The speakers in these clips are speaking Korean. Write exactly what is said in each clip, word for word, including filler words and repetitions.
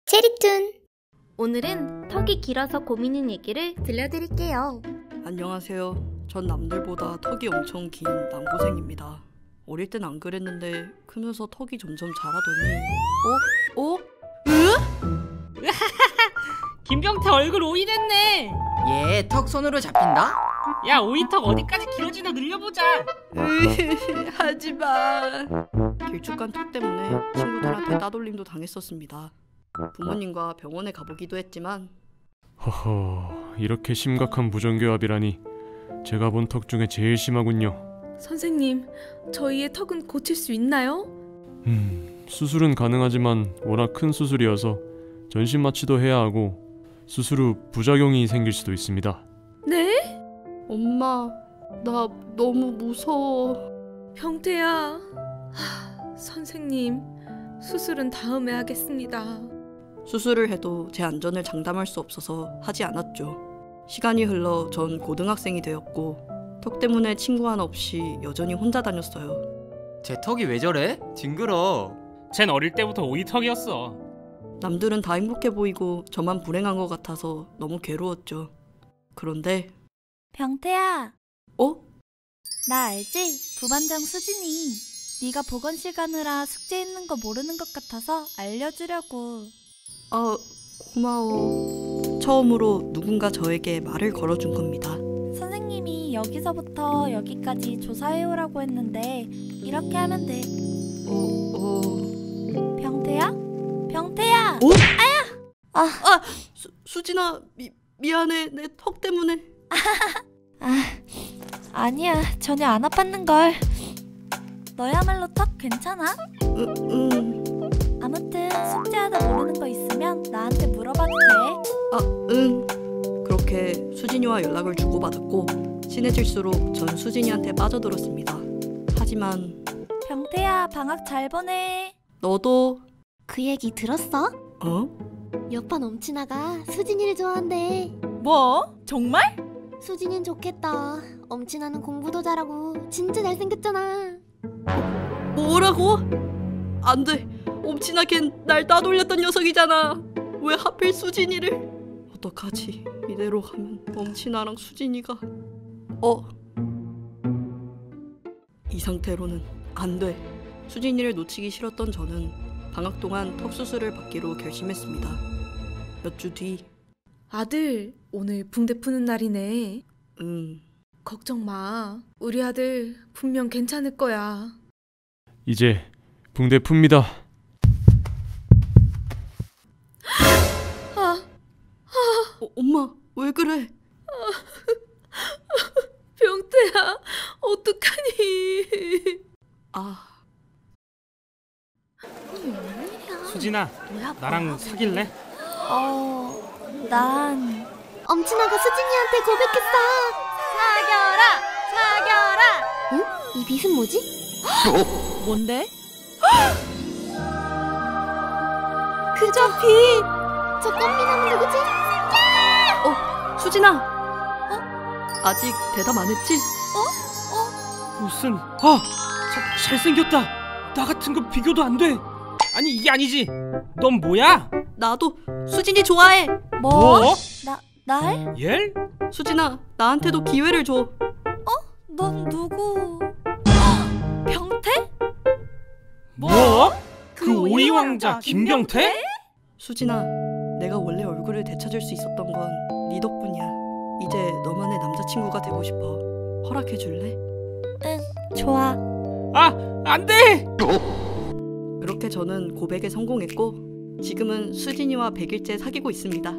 체리툰! 오늘은 턱이 길어서 고민인 얘기를 들려드릴게요. 안녕하세요. 전 남들보다 턱이 엄청 긴 남고생입니다. 어릴 땐 안 그랬는데 크면서 턱이 점점 자라더니 어? 어? 으? 김병태 얼굴 오이 됐네. 얘 턱 손으로 잡힌다? 야, 오이턱 어디까지 길어지나 늘려보자. 으, 하지마. 길쭉한 턱 때문에 친구들한테 따돌림도 당했었습니다. 부모님과 병원에 가보기도 했지만 허허, 이렇게 심각한 부정교합이라니. 제가 본 턱 중에 제일 심하군요. 선생님, 저희의 턱은 고칠 수 있나요? 음, 수술은 가능하지만 워낙 큰 수술이어서 전신 마취도 해야 하고 수술 후 부작용이 생길 수도 있습니다. 네? 엄마, 나 너무 무서워. 병태야. 하, 선생님, 수술은 다음에 하겠습니다. 수술을 해도 제 안전을 장담할 수 없어서 하지 않았죠. 시간이 흘러 전 고등학생이 되었고 턱 때문에 친구 하나 없이 여전히 혼자 다녔어요. 제 턱이 왜 저래? 징그러. 쟨 어릴 때부터 오이턱이었어. 남들은 다 행복해 보이고 저만 불행한 것 같아서 너무 괴로웠죠. 그런데 병태야, 어? 나 알지? 부반장 수진이. 네가 보건실 가느라 숙제 있는 거 모르는 것 같아서 알려주려고. 아, 고마워. 처음으로 누군가 저에게 말을 걸어준 겁니다. 선생님이 여기서부터 여기까지 조사해오라고 했는데 이렇게 하면 돼. 어, 어... 병태야? 병태야! 어? 아야! 아, 아! 수, 수진아, 미, 미안해. 내 턱 때문에. 아, 아니야. 전혀 안 아팠는걸. 너야말로 턱 괜찮아? 응, 응. 아무튼 숙제하다 모르는 거 있으면 나한테 물어봐도 돼. 아, 응. 그렇게 수진이와 연락을 주고받았고 친해질수록 전 수진이한테 빠져들었습니다. 하지만 병태야, 방학 잘 보내. 너도. 그 얘기 들었어? 어? 옆반 엄친아가 수진이를 좋아한대. 뭐? 정말? 수진이는 좋겠다. 엄친아는 공부도 잘하고 진짜 잘생겼잖아. 뭐라고? 안 돼. 엄친아 걘 날 따돌렸던 녀석이잖아. 왜 하필 수진이를? 어떡하지? 이대로 가면 엄친아랑 수진이가 어? 이 상태로는 안 돼. 수진이를 놓치기 싫었던 저는 방학 동안 턱 수술을 받기로 결심했습니다. 몇 주 뒤. 아들, 오늘 붕대 푸는 날이네. 응. 걱정 마. 우리 아들 분명 괜찮을 거야. 이제 붕대 풉니다. 아, 어, 엄마, 왜 그래? 병태야, 어떡하니? 아, 수진아, 나랑 사귈래? 어... 난... 엄친아가 수진이한테 고백했어. 사겨라! 사겨라! 응? 이 빛은 뭐지? 뭔데? 그저 빛! 저 꽃미남은 누구지? 어, 수진아. 어? 아직 대답 안 했지? 무슨... 아! 자, 잘생겼다. 나 같은 거 비교도 안 돼. 아니, 이게 아니지. 넌 뭐야? 나도 수진이 좋아해. 뭐? 나... 날? 예? 수진아, 나한테도 기회를 줘. 넌 누구? 병태? 뭐? 그, 그 오이 왕자 김병태? 수진아, 내가 원래 얼굴을 되찾을 수 있었던 건 네 덕분이야. 이제 너만의 남자친구가 되고 싶어. 허락해 줄래? 응, 좋아. 아, 안 돼! 그렇게 저는 고백에 성공했고 지금은 수진이와 백일째 사귀고 있습니다.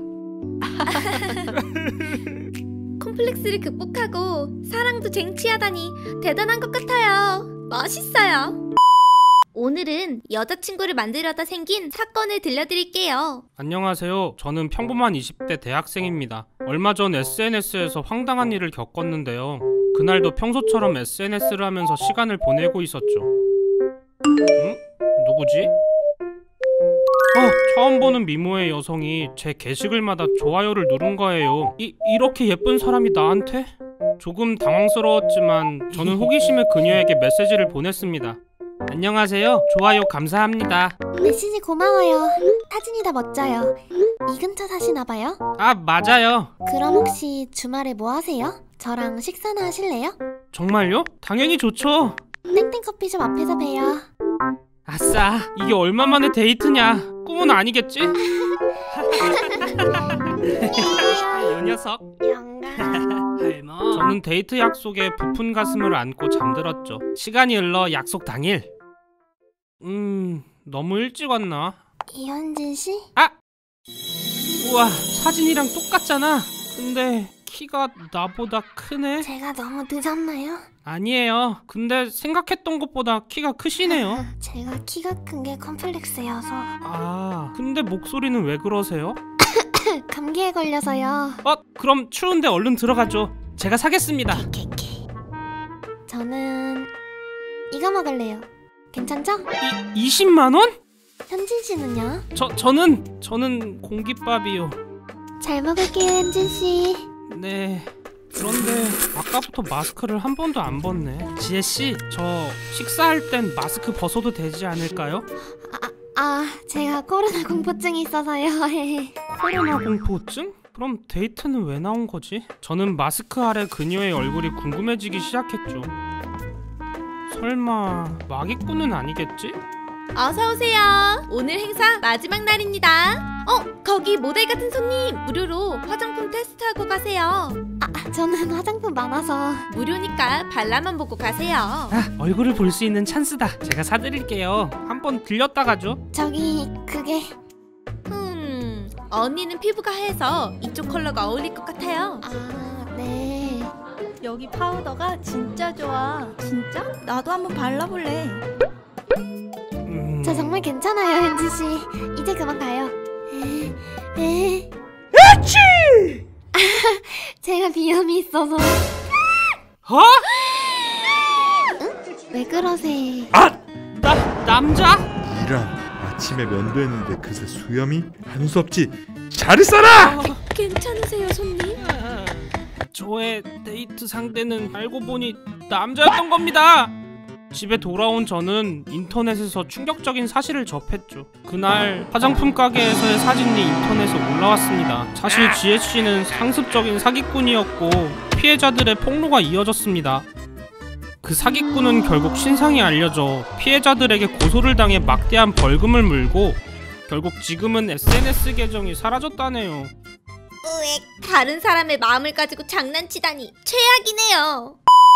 콤플렉스를 극복하고 사랑도 쟁취하다니 대단한 것 같아요. 멋있어요. 오늘은 여자친구를 만들려다 생긴 사건을 들려드릴게요. 안녕하세요. 저는 평범한 이십 대 대학생입니다. 얼마 전 에스엔에스에서 황당한 일을 겪었는데요. 그날도 평소처럼 에스엔에스를 하면서 시간을 보내고 있었죠. 응? 누구지? 어, 처음 보는 미모의 여성이 제 게시글마다 좋아요를 누른 거예요. 이, 이렇게 예쁜 사람이 나한테? 조금 당황스러웠지만 저는 호기심에 그녀에게 메시지를 보냈습니다. 안녕하세요. 좋아요 감사합니다. 메시지 고마워요. 사진이 다 멋져요. 이 근처 사시나봐요? 아, 맞아요. 그럼 혹시 주말에 뭐 하세요? 저랑 식사나 하실래요? 정말요? 당연히 좋죠. 땡땡 커피숍 앞에서 봬요. 아싸, 이게 얼마만의 데이트냐? 꿈은 아니겠지? 이 녀석. 영감. 할머. 저는 데이트 약속에 부푼 가슴을 안고 잠들었죠. 시간이 흘러 약속 당일. 음, 너무 일찍 왔나? 이현진 씨? 아! 우와, 사진이랑 똑같잖아. 근데 키가 나보다 크네? 제가 너무 늦었나요? 아니에요. 근데 생각했던 것보다 키가 크시네요. 제가 키가 큰 게 컴플렉스여서. 아, 근데 목소리는 왜 그러세요? 감기에 걸려서요. 어, 그럼 추운데 얼른 들어가죠. 제가 사겠습니다. 케케케. 저는 이거 먹을래요. 괜찮죠? 이, 이십만 원? 현진 씨는요? 저, 저는, 저는 공깃밥이요. 잘 먹을게요, 현진 씨. 네. 그런데 아까부터 마스크를 한 번도 안 벗네. 지혜씨, 저 식사할 땐 마스크 벗어도 되지 않을까요? 아, 아, 제가 코로나 공포증이 있어서요. 코로나 공포증? 그럼 데이트는 왜 나온 거지? 저는 마스크 아래 그녀의 얼굴이 궁금해지기 시작했죠. 설마 마기꾼은 아니겠지? 어서오세요. 오늘 행사 마지막 날입니다. 어, 거기 모델 같은 손님 무료로 화장품 테스트하고 가세요. 아, 저는 화장품 많아서. 무료니까 발라만 보고 가세요. 아, 얼굴을 볼 수 있는 찬스다. 제가 사드릴게요. 한번 들렸다 가죠. 저기 그게 음, 언니는 피부가 하얘서 이쪽 컬러가 어울릴 것 같아요. 아, 네. 여기 파우더가 진짜 좋아. 진짜? 나도 한번 발라볼래. 음... 저 정말 괜찮아요, 현진 씨. 이제 그만 가요. 에, 에. 아치! 제가 비염이 있어서. 어? 왜 그러세요? 아! 나, 남자? 이런, 아침에 면도했는데 그새 수염이? 한 수 없지. 잘 있어라! 어... 괜찮으세요, 손님? 저의 데이트 상대는 알고 보니 남자였던 겁니다. 집에 돌아온 저는 인터넷에서 충격적인 사실을 접했죠. 그날 화장품 가게에서의 사진이 인터넷에 올라왔습니다. 사실 지혜씨는 상습적인 사기꾼이었고 피해자들의 폭로가 이어졌습니다. 그 사기꾼은 결국 신상이 알려져 피해자들에게 고소를 당해 막대한 벌금을 물고 결국 지금은 에스엔에스 계정이 사라졌다네요. 으액, 다른 사람의 마음을 가지고 장난치다니 최악이네요.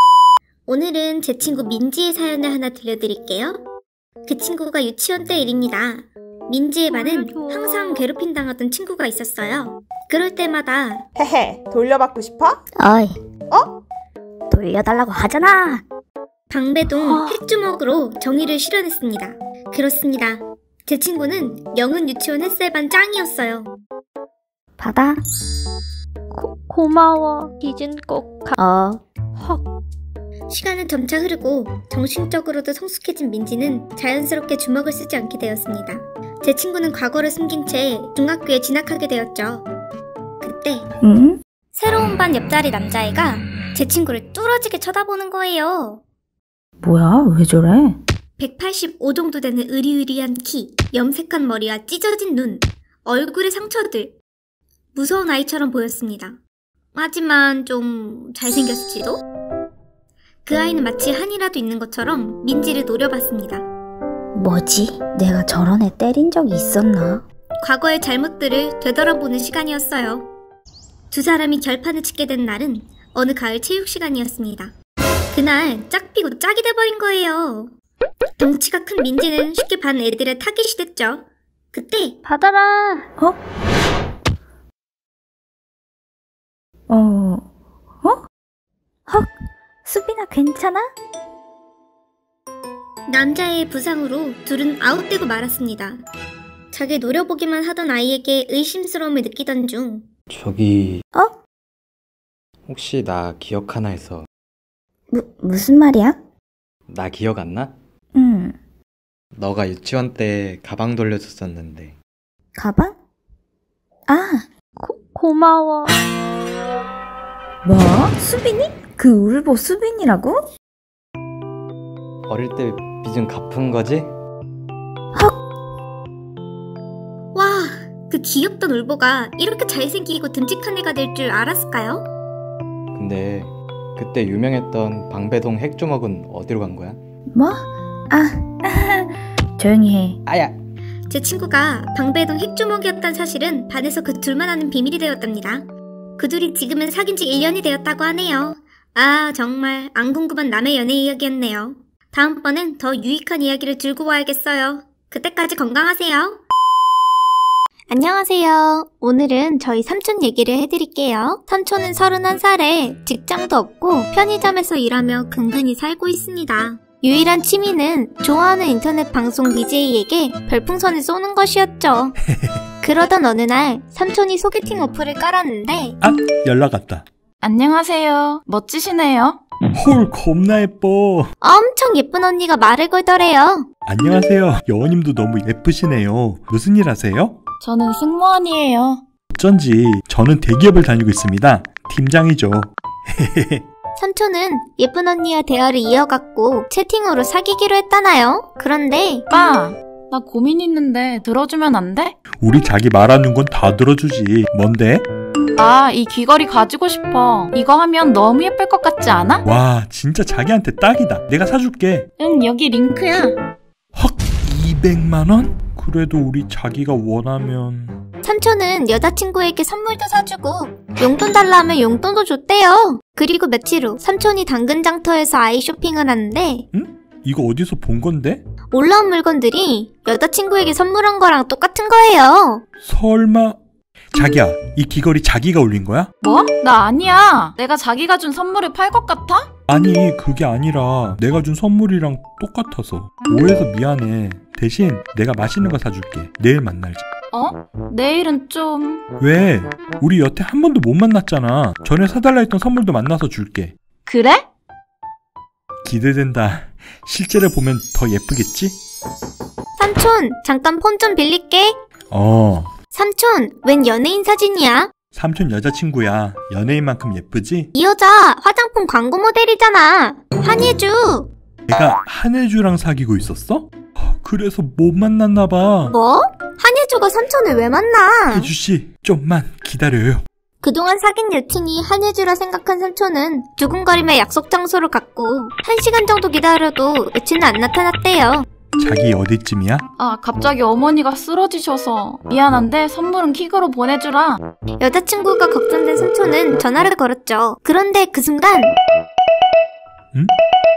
오늘은 제 친구 민지의 사연을 하나 들려드릴게요. 그 친구가 유치원 때 일입니다. 민지의 반은 항상 괴롭힘당하던 친구가 있었어요. 그럴 때마다 헤헤, 돌려받고 싶어? 어이, 어? 돌려달라고 하잖아. 방배동 핵주먹으로 정의를 실현했습니다. 그렇습니다. 제 친구는 영은 유치원 햇살반 짱이었어요. 받아. 고, 고마워. 이젠 꼭 가. 어. 헉. 시간은 점차 흐르고 정신적으로도 성숙해진 민지는 자연스럽게 주먹을 쓰지 않게 되었습니다. 제 친구는 과거를 숨긴 채 중학교에 진학하게 되었죠. 그때 응? 새로운 반 옆자리 남자애가 제 친구를 뚫어지게 쳐다보는 거예요. 뭐야? 왜 저래? 백팔십오 정도 되는 으리으리한 키, 염색한 머리와 찢어진 눈, 얼굴에 상처들. 무서운 아이처럼 보였습니다. 하지만 좀 잘생겼을지도? 그 아이는 마치 한이라도 있는 것처럼 민지를 노려봤습니다. 뭐지? 내가 저런 애 때린 적이 있었나? 과거의 잘못들을 되돌아보는 시간이었어요. 두 사람이 결판을 짓게 된 날은 어느 가을 체육 시간이었습니다. 그날 짝 피고 짝이 돼버린 거예요. 덩치가 큰 민지는 쉽게 반 애들의 타깃이 됐죠. 그때 받아라. 어? 어? 어? 헉? 수빈아 괜찮아? 남자의 부상으로 둘은 아웃되고 말았습니다. 자기 노려보기만 하던 아이에게 의심스러움을 느끼던 중 저기... 어? 혹시 나 기억하나 해서. 무, 무슨 말이야? 나 기억 안 나? 응. 너가 유치원 때 가방 돌려줬었는데. 가방? 아, 고, 고마워. 뭐? 수빈이? 그 울보 수빈이라고? 어릴 때 빚은 갚은 거지? 와, 그 귀엽던 울보가 이렇게 잘생기고 듬직한 애가 될 줄 알았을까요? 근데 그때 유명했던 방배동 핵조먹은 어디로 간 거야? 뭐? 아, 조용히 해. 아야! 제 친구가 방배동 핵조목이었던 사실은 반에서 그 둘만 아는 비밀이 되었답니다. 그 둘이 지금은 사귄 지 일 년이 되었다고 하네요. 아, 정말 안 궁금한 남의 연애 이야기였네요. 다음번엔 더 유익한 이야기를 들고 와야겠어요. 그때까지 건강하세요. 안녕하세요. 오늘은 저희 삼촌 얘기를 해드릴게요. 삼촌은 서른한 살에 직장도 없고 편의점에서 일하며 근근히 살고 있습니다. 유일한 취미는 좋아하는 인터넷 방송 비제이에게 별풍선을 쏘는 것이었죠. 그러던 어느 날 삼촌이 소개팅 어플을 깔았는데 아, 연락 왔다. 안녕하세요. 멋지시네요. 헐, 겁나 예뻐. 엄청 예쁜 언니가 말을 걸더래요. 안녕하세요. 여원님도 너무 예쁘시네요. 무슨 일 하세요? 저는 승무원이에요. 어쩐지 저는 대기업을 다니고 있습니다. 팀장이죠. 삼촌은 예쁜 언니와 대화를 이어갔고 채팅으로 사귀기로 했다나요? 그런데 오빠, 나 고민 있는데 들어주면 안 돼? 우리 자기 말하는 건 다 들어주지. 뭔데? 아, 이 귀걸이 가지고 싶어. 이거 하면 너무 예쁠 것 같지 않아? 와, 진짜 자기한테 딱이다. 내가 사줄게. 응, 여기 링크야. 헉, 이백만 원? 그래도 우리 자기가 원하면... 삼촌은 여자친구에게 선물도 사주고 용돈 달라 하면 용돈도 줬대요. 그리고 며칠 후 삼촌이 당근장터에서 아이 쇼핑을 하는데 응? 이거 어디서 본 건데? 올라온 물건들이 여자친구에게 선물한 거랑 똑같은 거예요. 설마... 자기야, 이 귀걸이 자기가 올린 거야? 뭐? 나 아니야. 내가 자기가 준 선물을 팔 것 같아? 아니, 그게 아니라 내가 준 선물이랑 똑같아서. 오해해서 미안해. 대신 내가 맛있는 거 사줄게. 내일 만날자. 어? 내일은 좀... 왜? 우리 여태 한 번도 못 만났잖아. 전에 사달라 했던 선물도 만나서 줄게. 그래? 기대된다. 실제로 보면 더 예쁘겠지? 삼촌, 잠깐 폰 좀 빌릴게. 어. 삼촌, 웬 연예인 사진이야? 삼촌 여자친구야. 연예인만큼 예쁘지? 이 여자 화장품 광고 모델이잖아. 한예주. 내가 한혜주랑 사귀고 있었어? 그래서 못 만났나봐. 뭐? 한예주가 삼촌을 왜 만나? 혜주씨, 좀만 기다려요. 그동안 사귄 여친이 한예주라 생각한 삼촌은 두근거리며 약속 장소로 갔고 한 시간 정도 기다려도 여친은 안 나타났대요. 자기 어디쯤이야? 아, 갑자기 어머니가 쓰러지셔서 미안한데 선물은 킥으로 보내주라. 여자친구가 걱정된 삼촌은 전화를 걸었죠. 그런데 그 순간 응?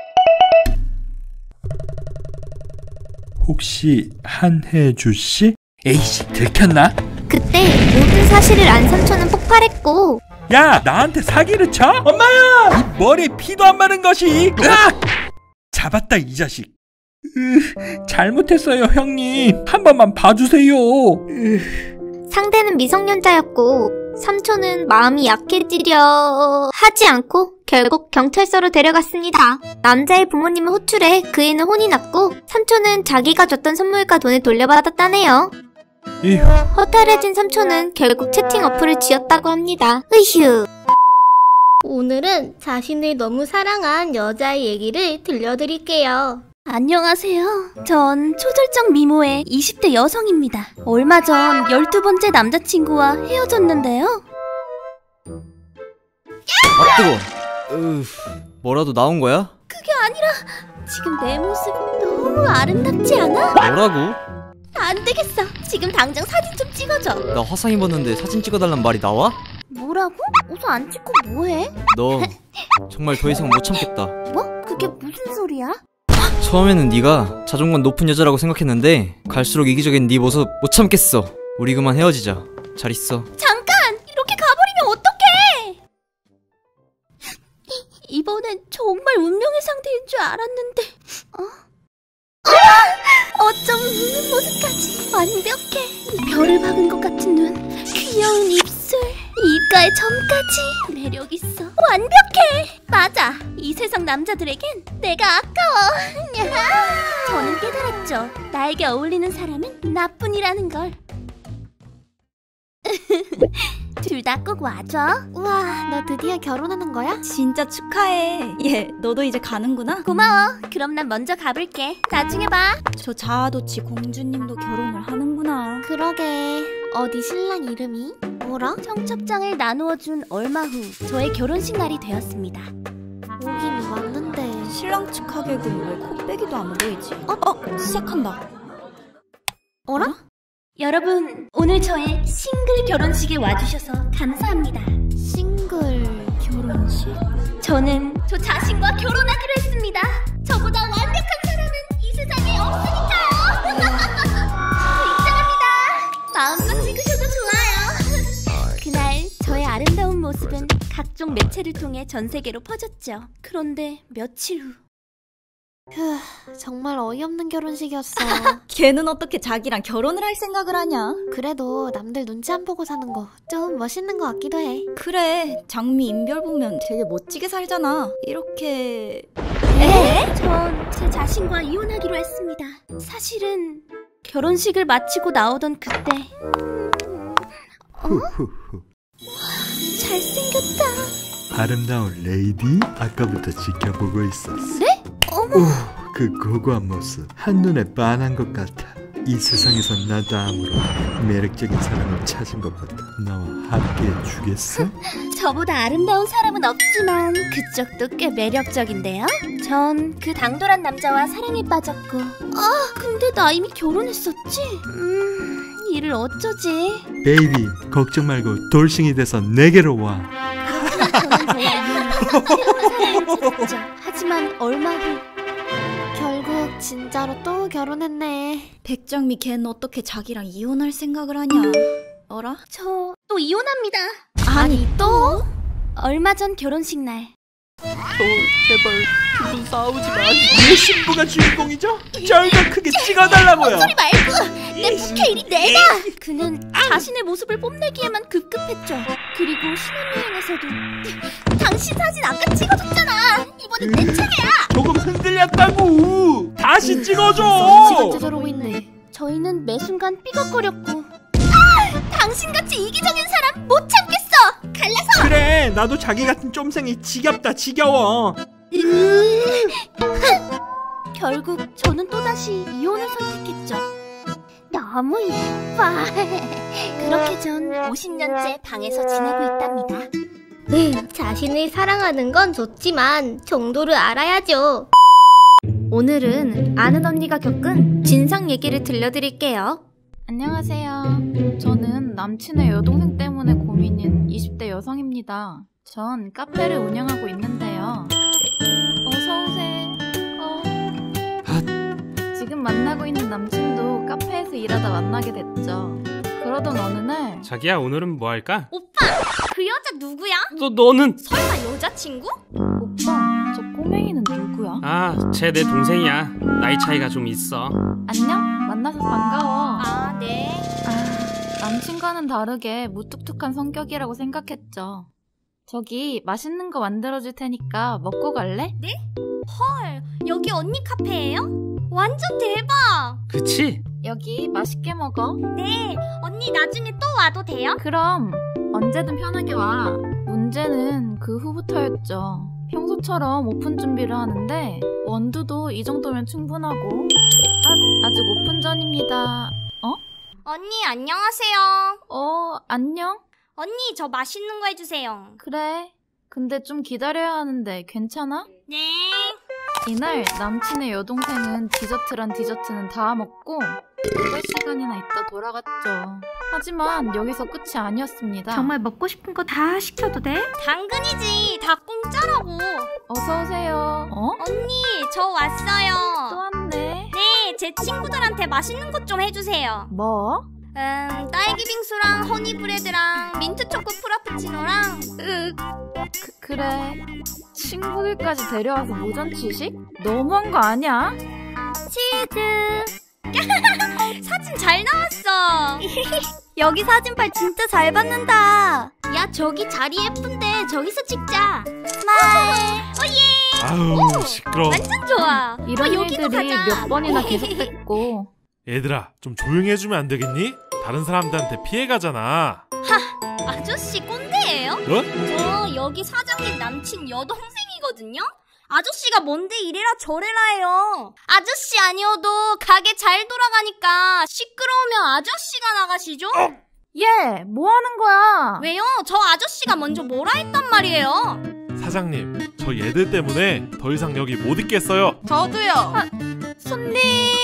혹시 한혜주씨? 에이씨, 들켰나? 그때 모든 사실을 안 삼촌은 폭발했고 야, 나한테 사기를 쳐? 엄마야! 이 머리에 피도 안 마른 것이! 으악! 잡았다, 이 자식. 으, 잘못했어요, 형님. 한 번만 봐주세요. 으. 상대는 미성년자였고 삼촌은 마음이 약해지려 하지 않고 결국 경찰서로 데려갔습니다. 남자의 부모님은 호출해 그 애는 혼이 났고 삼촌은 자기가 줬던 선물과 돈을 돌려받았다네요. 에휴. 허탈해진 삼촌은 결국 채팅 어플을 지었다고 합니다. 으휴. 오늘은 자신을 너무 사랑한 여자의 얘기를 들려드릴게요. 안녕하세요. 전 초절정 미모의 이십 대 여성입니다. 얼마 전 열두 번째 남자친구와 헤어졌는데요. 아, 뜨거. 으, 뭐라도 나온 거야? 그게 아니라 지금 내 모습 너무 아름답지 않아? 뭐라고? 안 되겠어. 지금 당장 사진 좀 찍어줘. 나 화상 입었는데 사진 찍어달란 말이 나와? 뭐라고? 우선 안 찍고 뭐해? 너 정말 더 이상 못 참겠다. 뭐? 그게 무슨 소리야? 처음에는 네가 자존감 높은 여자라고 생각했는데 갈수록 이기적인 네 모습 못 참겠어. 우리 그만 헤어지자. 잘 있어. 잠깐! 이렇게 가버리면 어떡해! 이번엔 정말 운명의 상대인 줄 알았는데 어? 아! 어쩜 웃는 모습까지 완벽해. 별을 박은 것 같은 눈, 귀여운 입술, 입가의 점까지 매력있어. 완벽해! 맞아! 이 세상 남자들에겐 내가 아까워. 저는 깨달았죠. 나에게 어울리는 사람은 나뿐이라는 걸. 둘 다 꼭 와줘. 우와, 너 드디어 결혼하는 거야? 진짜 축하해. 얘, 너도 이제 가는구나? 고마워. 그럼 난 먼저 가볼게. 나중에 봐. 저 자아도취 공주님도 결혼을 하는구나. 그러게. 어디 신랑 이름이? 뭐라? 청첩장을 나누어준 얼마 후 저의 결혼식 날이 되었습니다. 오긴 왔는데 신랑 측 하객은 왜 코빼기도 안 보이지? 어? 어? 시작한다. 어라? 여러분, 오늘 저의 싱글 결혼식에 와주셔서 감사합니다. 싱글 결혼식? 저는 저 자신과 결혼하기로 했습니다. 저보다 완벽한 사람은 이 세상에 없으니까요. 굉장합니다. 마음껏 찍으셔도 좋아요. 그날 저의 아름다운 모습은 각종 매체를 통해 전 세계로 퍼졌죠. 그런데 며칠 후 휴, 정말 어이없는 결혼식이었어. 걔는 어떻게 자기랑 결혼을 할 생각을 하냐? 그래도 남들 눈치 안 보고 사는 거 좀 멋있는 것 같기도 해. 그래, 장미 인별 보면 되게 멋지게 살잖아. 이렇게... 에? 전 제 자신과 이혼하기로 했습니다. 사실은 결혼식을 마치고 나오던 그때 어? 잘생겼다. 아름다운 레이디, 아까부터 지켜보고 있었어. 네? 어머. 오, 그 고고한 모습 한눈에 반한 것 같아. 이 세상에서 나 다음으로 매력적인 사람을 찾은 것 같아. 나와 함께해 주겠어? 저보다 아름다운 사람은 없지만 그쪽도 꽤 매력적인데요? 전 그 당돌한 남자와 사랑에 빠졌고 아, 근데 나 이미 결혼했었지? 음... 이를 어쩌지? 베이비, 걱정 말고 돌싱이 돼서 내게로 와. 하지만 얼마 후 결국 진짜로 또 결혼했네. 백정미 걔는 어떻게 자기랑 이혼할 생각을 하냐? 어라? 저 또 이혼합니다. 아니 또? 얼마 전 결혼식 날 저 제발 두 분 싸우지 마. 내 신부가 주인공이죠? 쩔더 크게 찍어달라고요. 소리 말고 내 부캐 이리 내놔. 그는 자신의 모습을 뽐내기에만 급급했죠. 그리고 신혼여행에서도 당신 사진 아까 찍어줬잖아. 이번엔 내 차례야. 조금 흔들렸다고. 다시 찍어줘. 진짜 저러고 있네. 저희는 매 순간 삐걱거렸고 아! 당신같이 이기적인 사람 못 참겠어. 갈라서. 그래, 나도 자기 같은 쫌생이 지겹다 지겨워. 결국 저는 또다시 이혼을 선택했죠. 너무 예뻐. 그렇게 전 오십 년째 방에서 지내고 있답니다. 네, 자신을 사랑하는 건 좋지만 정도를 알아야죠. 오늘은 아는 언니가 겪은 진상 얘기를 들려드릴게요. 안녕하세요. 저는 남친의 여동생 때문에 고민인 이십 대 여성입니다. 전 카페를 운영하고 있는데요. 어서오세요. 어... 지금 만나고 있는 남친도 카페에서 일하다 만나게 됐죠. 그러던 어느 날 자기야, 오늘은 뭐 할까? 오빠! 그 여자 누구야? 너, 너는? 설마 여자친구? 오빠, 저 꼬맹이는 누구야? 아, 쟤 내 동생이야. 나이 차이가 좀 있어. 안녕? 만나서 반가워. 아, 네. 아, 남친과는 다르게 무뚝뚝한 성격이라고 생각했죠. 저기 맛있는 거 만들어줄 테니까 먹고 갈래? 네? 헐, 여기 언니 카페예요? 완전 대박! 그치? 여기 맛있게 먹어. 네, 언니 나중에 또 와도 돼요? 그럼 언제든 편하게 와. 문제는 그 후부터였죠. 평소처럼 오픈 준비를 하는데 원두도 이 정도면 충분하고 아, 아직 오픈 전입니다. 어? 언니 안녕하세요. 어, 안녕? 언니 저 맛있는 거 해주세요. 그래. 근데 좀 기다려야 하는데 괜찮아? 네. 이날 남친의 여동생은 디저트란 디저트는 다 먹고 여덟 시간이나 있다 돌아갔죠. 하지만 여기서 끝이 아니었습니다. 정말 먹고 싶은 거 다 시켜도 돼? 당근이지. 다 공짜라고. 어서오세요. 어? 언니 저 왔어요. 또 왔네. 네, 제 친구들한테 맛있는 것 좀 해주세요. 뭐? 음, 딸기 빙수랑 허니브레드랑 민트초코 프라푸치노랑 으... 그, 그래. 친구들까지 데려와서 모전치식? 너무한 거 아니야? 치즈. 사진 잘 나왔어. 여기 사진빨 진짜 잘 받는다. 야, 저기 자리 예쁜데 저기서 찍자. 스마일. 오예. 아우, 시끄러워. 완전 좋아. 이런 어, 여기도 일들이 가자. 몇 번이나 계속됐고 얘들아, 좀 조용히 해주면 안 되겠니? 다른 사람들한테 피해가잖아. 하, 아저씨 꼰대예요? 뭐? 저 여기 사장님 남친 여동생이거든요? 아저씨가 뭔데 이래라 저래라 해요. 아저씨 아니어도 가게 잘 돌아가니까 시끄러우면 아저씨가 나가시죠? 어? 얘, 뭐 하는 거야? 왜요? 저 아저씨가 먼저 뭐라 했단 말이에요. 사장님, 저 얘들 때문에 더 이상 여기 못 있겠어요. 저도요. 아, 손님.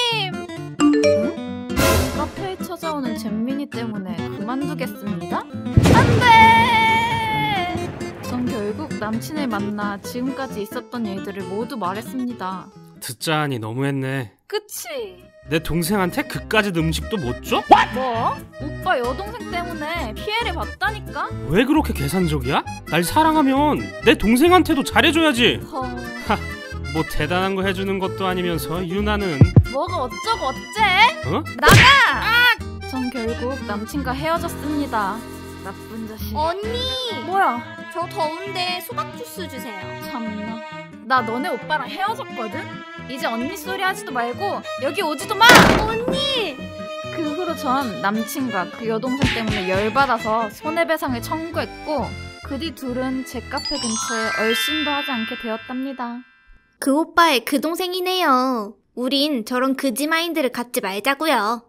응? 카페에 찾아오는 잼민이 때문에 그만두겠습니다. 안 돼! 전 결국 남친을 만나 지금까지 있었던 일들을 모두 말했습니다. 듣자 하니 너무했네. 그치? 내 동생한테 그까짓 음식도 못 줘? 뭐? 오빠 여동생 때문에 피해를 봤다니까? 왜 그렇게 계산적이야? 날 사랑하면 내 동생한테도 잘해줘야지. 허... 하, 뭐 대단한 거 해주는 것도 아니면서 유나는 뭐가 어쩌고 어째? 어? 나가! 아! 전 결국 남친과 헤어졌습니다. 나쁜 자식. 언니! 뭐야? 저 더운데 수박 주스 주세요. 참나. 나 너네 오빠랑 헤어졌거든? 이제 언니 소리 하지도 말고 여기 오지도 마! 언니! 그 후로 전 남친과 그 여동생 때문에 열받아서 손해배상을 청구했고 그 뒤 둘은 제 카페 근처에 얼씬도 하지 않게 되었답니다. 그 오빠의 그 동생이네요. 우린 저런 그지 마인드를 갖지 말자고요.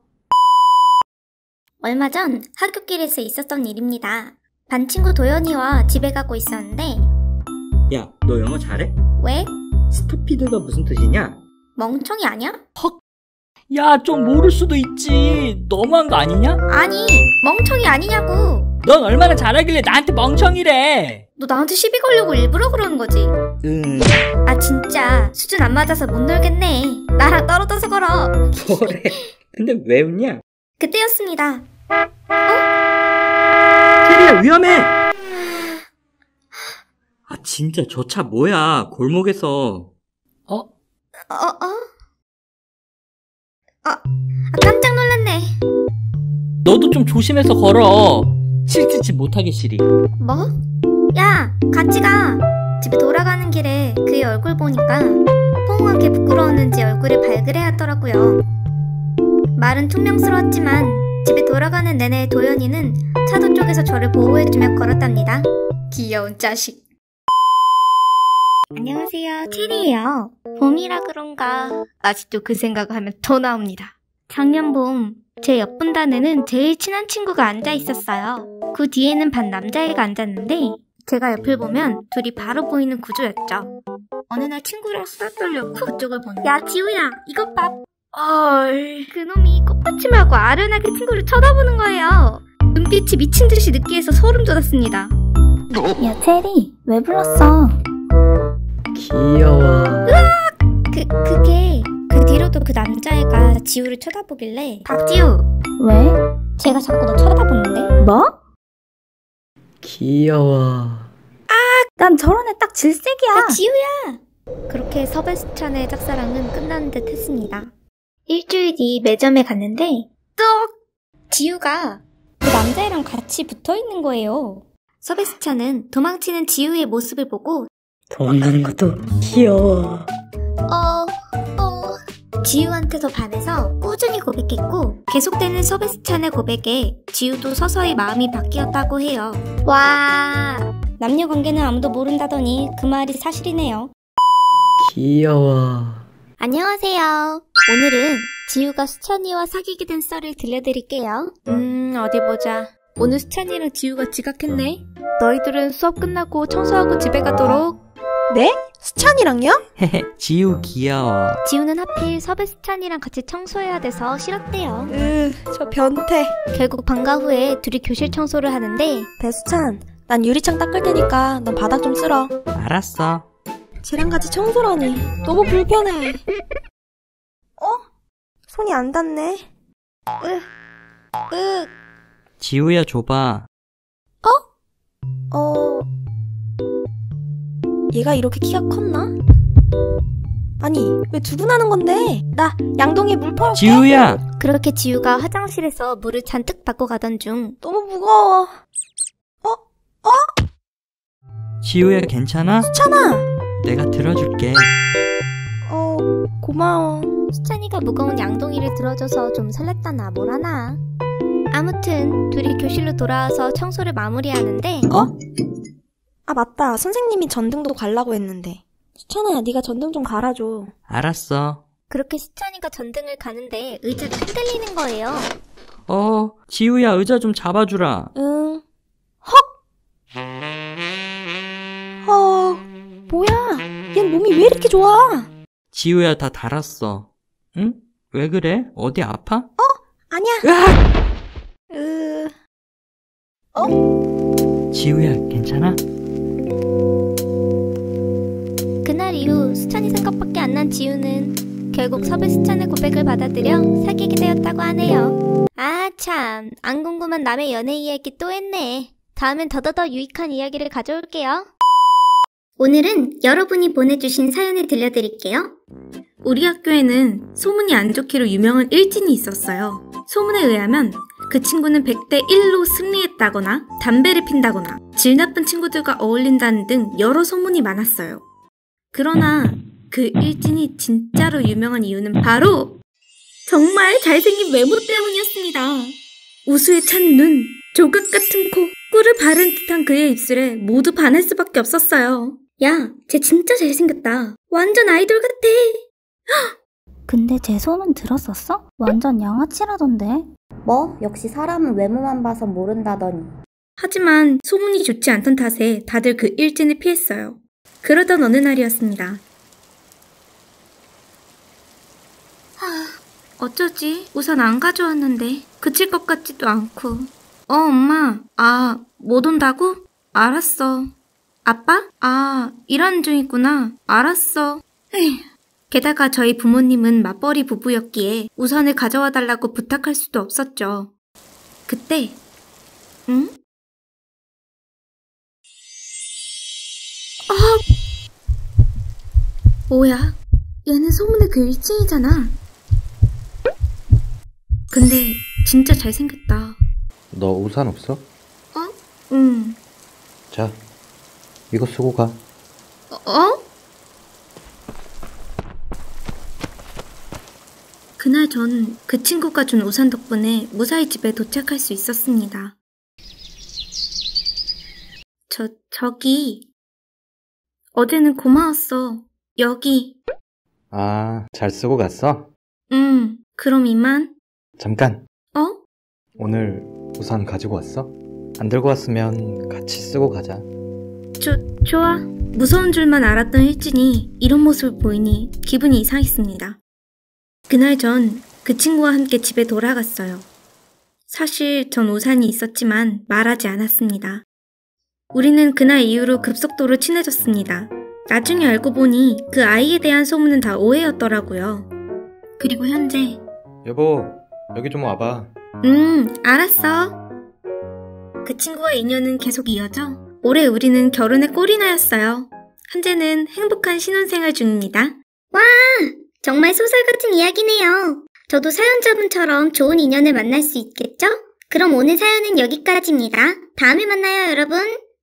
얼마 전 학교길에서 있었던 일입니다. 반 친구 도연이와 집에 가고 있었는데 야, 너 영어 잘해? 왜? 스투피드가 무슨 뜻이냐? 멍청이 아니야? 헉! 야, 좀 모를 수도 있지. 너무한 거 아니냐? 아니, 멍청이 아니냐고. 넌 얼마나 잘하길래 나한테 멍청이래. 너 나한테 시비 걸려고 일부러 그러는 거지? 응. 아 진짜 수준 안 맞아서 못 놀겠네. 나랑 떨어져서 걸어. 뭐래? 근데 왜 웃냐? 그때였습니다. 체리야, 위험해! 아, 진짜 저 차 뭐야? 골목에서. 어? 어, 어? 아, 아, 깜짝 놀랐네. 너도 좀 조심해서 걸어. 칠칠치 못하게 시리. 뭐? 야, 같이 가. 집에 돌아가는 길에 그의 얼굴 보니까 포옹하게 부끄러웠는지 얼굴이 발그레 하더라고요. 말은 퉁명스러웠지만 집에 돌아가는 내내 도연이는 차도 쪽에서 저를 보호해주며 걸었답니다. 귀여운 자식. 안녕하세요, 체리예요. 봄이라 그런가 아직도 그 생각을 하면 더 나옵니다. 작년 봄 제 옆 분단에는 제일 친한 친구가 앉아 있었어요. 그 뒤에는 반 남자애가 앉았는데 제가 옆을 보면 둘이 바로 보이는 구조였죠. 어느 날 친구랑 수다 떨려고 그쪽을 보는 야 지우야 이것 봐. 얼... 그놈이 꽃받침하고 아련하게 친구를 쳐다보는 거예요. 눈빛이 미친 듯이 느끼해서 소름 돋았습니다. 야 체리 왜 불렀어? 귀여워. 으악! 그, 그게 그 뒤로도 그 남자애가 지우를 쳐다보길래 박지우! 왜? 제가 자꾸 너 쳐다보는데? 뭐? 귀여워. 아! 난 저런 애 딱 질색이야. 야 지우야! 그렇게 서베스찬의 짝사랑은 끝나는 듯 했습니다. 일주일 뒤 매점에 갔는데 뚝! 지우가 그 남자애랑 같이 붙어있는 거예요. 서베스찬은 도망치는 지우의 모습을 보고 도망가는 것도 귀여워. 어... 어... 지우한테도 반해서 꾸준히 고백했고 계속되는 서베스찬의 고백에 지우도 서서히 마음이 바뀌었다고 해요. 와... 남녀 관계는 아무도 모른다더니 그 말이 사실이네요. 귀여워. 안녕하세요. 오늘은 지우가 수찬이와 사귀게 된 썰을 들려드릴게요. 음... 어디 보자. 오늘 수찬이랑 지우가 지각했네. 너희들은 수업 끝나고 청소하고 집에 가도록. 네? 수찬이랑요? 헤헤, 지우 귀여워. 지우는 하필 서베스찬이랑 같이 청소해야 돼서 싫었대요. 으, 저 변태. 결국 방과 후에 둘이 교실 청소를 하는데 배수찬, 난 유리창 닦을 테니까 넌 바닥 좀 쓸어. 알았어. 쟤랑 같이 청소라니. 너무 불편해. 어? 손이 안 닿네. 으, 으. 지우야 줘봐. 어? 어... 얘가 이렇게 키가 컸나? 아니, 왜 두근하는 건데? 나 양동이에 물 퍼올게. 지우야! 그렇게 지우가 화장실에서 물을 잔뜩 받고 가던 중 너무 무거워. 어? 어? 지우야 괜찮아? 수찬아! 내가 들어줄게. 어, 고마워. 수찬이가 무거운 양동이를 들어줘서 좀 설렜다나 뭐라나. 아무튼 둘이 교실로 돌아와서 청소를 마무리하는데 어? 아 맞다. 선생님이 전등도 갈라고 했는데. 수찬아, 네가 전등 좀 갈아줘. 알았어. 그렇게 수찬이가 전등을 가는데 의자가 흔들리는 거예요. 어, 지우야 의자 좀 잡아주라. 응. 헉! 어, 뭐야? 얘 몸이 왜 이렇게 좋아? 지우야 다 달았어. 응? 왜 그래? 어디 아파? 어? 아니야. 으... 어? 지우야 괜찮아? 그날 이후 수찬이 생각밖에 안 난 지우는 결국 섭외 수찬의 고백을 받아들여 사귀게 되었다고 하네요. 아 참, 안 궁금한 남의 연애 이야기 또 했네. 다음엔 더더더 유익한 이야기를 가져올게요. 오늘은 여러분이 보내주신 사연을 들려드릴게요. 우리 학교에는 소문이 안 좋기로 유명한 일진이 있었어요. 소문에 의하면 그 친구는 백 대 일로 승리했다거나 담배를 핀다거나 질 나쁜 친구들과 어울린다는 등 여러 소문이 많았어요. 그러나 그 일진이 진짜로 유명한 이유는 바로 정말 잘생긴 외모 때문이었습니다. 우수에 찬 눈, 조각 같은 코, 꿀을 바른 듯한 그의 입술에 모두 반할 수밖에 없었어요. 야, 쟤 진짜 잘생겼다. 완전 아이돌 같아. 근데 제 소문 들었었어? 완전 양아치라던데. 뭐? 역시 사람은 외모만 봐서 모른다더니. 하지만 소문이 좋지 않던 탓에 다들 그 일진을 피했어요. 그러던 어느 날이었습니다. 하, 어쩌지? 우산 안 가져왔는데 그칠 것 같지도 않고. 어, 엄마. 아, 못 온다고? 알았어. 아빠? 아, 일하는 중이구나. 알았어. 에휴. 게다가 저희 부모님은 맞벌이 부부였기에 우산을 가져와 달라고 부탁할 수도 없었죠. 그때, 응? 아! 뭐야? 얘는 소문의 그 일진이잖아. 근데 진짜 잘생겼다. 너 우산 없어? 어? 응. 자, 이거 쓰고 가. 어? 그날 전 그 친구가 준 우산 덕분에 무사히 집에 도착할 수 있었습니다. 저, 저기. 어제는 고마웠어. 여기. 아, 잘 쓰고 갔어? 응, 그럼 이만. 잠깐. 어? 오늘 우산 가지고 왔어? 안 들고 왔으면 같이 쓰고 가자. 조, 좋아. 무서운 줄만 알았던 일진이 이런 모습을 보이니 기분이 이상했습니다. 그날 전 그 친구와 함께 집에 돌아갔어요. 사실 전 우산이 있었지만 말하지 않았습니다. 우리는 그날 이후로 급속도로 친해졌습니다. 나중에 알고 보니 그 아이에 대한 소문은 다 오해였더라고요. 그리고 현재 여보, 여기 좀 와봐. 음, 알았어. 그 친구와 인연은 계속 이어져 올해 우리는 결혼에 꼴이 나였어요. 현재는 행복한 신혼생활 중입니다. 와! 정말 소설 같은 이야기네요. 저도 사연자분처럼 좋은 인연을 만날 수 있겠죠? 그럼 오늘 사연은 여기까지입니다. 다음에 만나요, 여러분.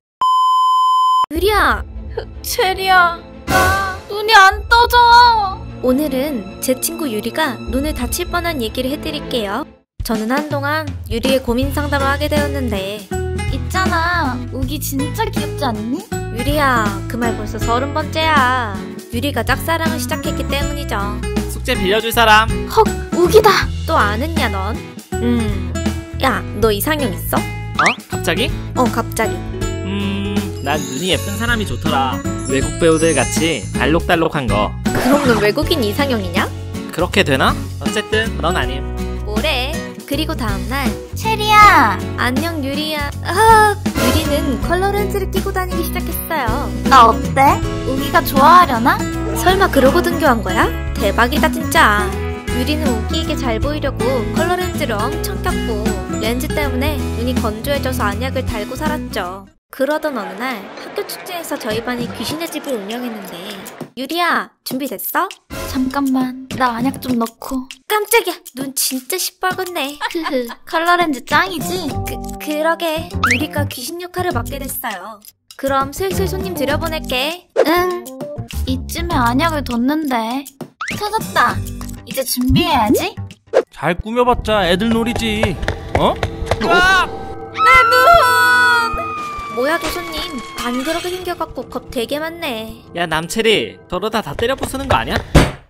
유리야! 체리야, 나 눈이 안 떠져. 오늘은 제 친구 유리가 눈을 다칠 뻔한 얘기를 해드릴게요. 저는 한동안 유리의 고민 상담을 하게 되었는데 있잖아, 우기 진짜 귀엽지 않니? 유리야, 그 말 벌써 서른 번째야. 유리가 짝사랑을 시작했기 때문이죠. 숙제 빌려줄 사람? 헉, 우기다. 또 안 했냐 넌? 음, 야, 너 이상형 있어? 어? 갑자기? 어, 갑자기. 음, 난 눈이 예쁜 사람이 좋더라. 외국 배우들 같이 알록달록한 거. 그럼 넌 외국인 이상형이냐? 그렇게 되나? 어쨌든 넌 아님. 뭐래? 그리고 다음날 체리야, 안녕 유리야. 아, 유리는 컬러 렌즈를 끼고 다니기 시작했어요. 나 어때? 우기가 좋아하려나? 설마 그러고 등교한 거야? 대박이다 진짜. 유리는 우기에게 잘 보이려고 컬러 렌즈를 엄청 꼈고 렌즈 때문에 눈이 건조해져서 안약을 달고 살았죠. 그러던 어느 날 학교 축제에서 저희 반이 귀신의 집을 운영했는데 유리야, 준비됐어? 잠깐만, 나 안약 좀 넣고. 깜짝이야, 눈 진짜 시뻘겋네. 흐흐, 컬러 렌즈 짱이지? 그, 그러게 유리가 귀신 역할을 맡게 됐어요. 그럼 슬슬 손님 들여보낼게. 응, 이쯤에 안약을 뒀는데. 찾았다. 이제 준비해야지. 잘 꾸며봤자 애들 놀이지. 어? 아! 내 눈! 뭐야 도수님, 안 그렇게 생겨갖고 겁 되게 많네. 야 남체리, 저러다 다 때려 부수는 거 아니야?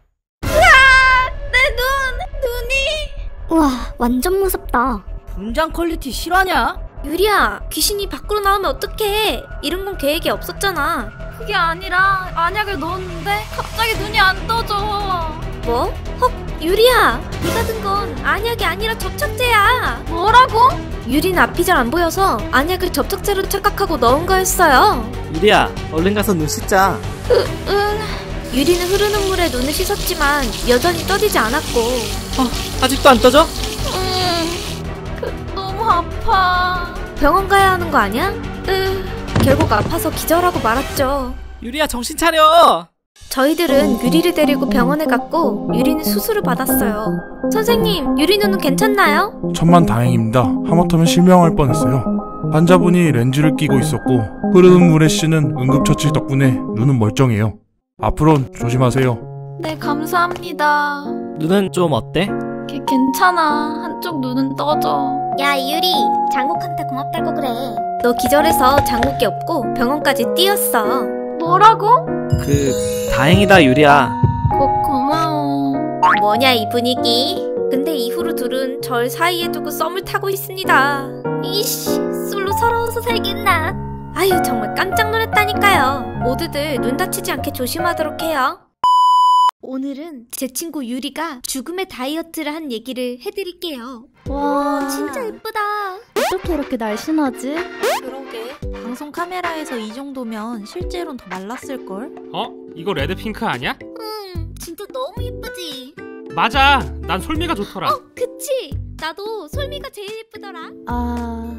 내 눈! 눈이! 우와, 완전 무섭다. 분장 퀄리티 실화냐? 유리야, 귀신이 밖으로 나오면 어떡해? 이런 건 계획이 없었잖아. 그게 아니라 안약을 넣었는데 갑자기 눈이 안 떠져. 뭐? 헉, 유리야! 네가 든 건 안약이 아니라 접착제야. 뭐라고? 유리는 앞이 잘 안 보여서 안약을 접착제로 착각하고 넣은 거였어요. 유리야, 얼른 가서 눈 씻자. 으, 으. 유리는 흐르는 물에 눈을 씻었지만 여전히 떠지지 않았고. 어, 아직도 안 떠져? 음, 그, 너무 아파. 병원 가야 하는 거 아니야? 으, 결국 아파서 기절하고 말았죠. 유리야, 정신 차려! 저희들은 유리를 데리고 병원에 갔고 유리는 수술을 받았어요. 선생님, 유리 눈은 괜찮나요? 천만 다행입니다. 하마터면 실명할 뻔했어요. 환자분이 렌즈를 끼고 있었고 흐르는 물에 씻는 응급처치 덕분에 눈은 멀쩡해요. 앞으로는 조심하세요. 네, 감사합니다. 눈은 좀 어때? 걔 괜찮아. 한쪽 눈은 떠져. 야, 유리, 장국한테 고맙다고 그래. 너 기절해서 장국이 없고 병원까지 뛰었어. 뭐라고? 그... 다행이다 유리야. 고, 고마워. 뭐냐 이 분위기. 근데 이후로 둘은 절 사이에 두고 썸을 타고 있습니다. 이씨, 솔로 서러워서 살겠나. 아유, 정말 깜짝 놀랐다니까요. 모두들 눈 다치지 않게 조심하도록 해요. 오늘은 제 친구 유리가 죽음의 다이어트를 한 얘기를 해드릴게요. 와, 진짜 예쁘다. 어떻게 이렇게 날씬하지? 그러게, 방송 카메라에서 이 정도면 실제로는 더 말랐을걸? 어? 이거 레드핑크 아니야? 응, 진짜 너무 예쁘지? 맞아! 난 솔미가 좋더라. 어, 그치? 나도 솔미가 제일 예쁘더라. 아...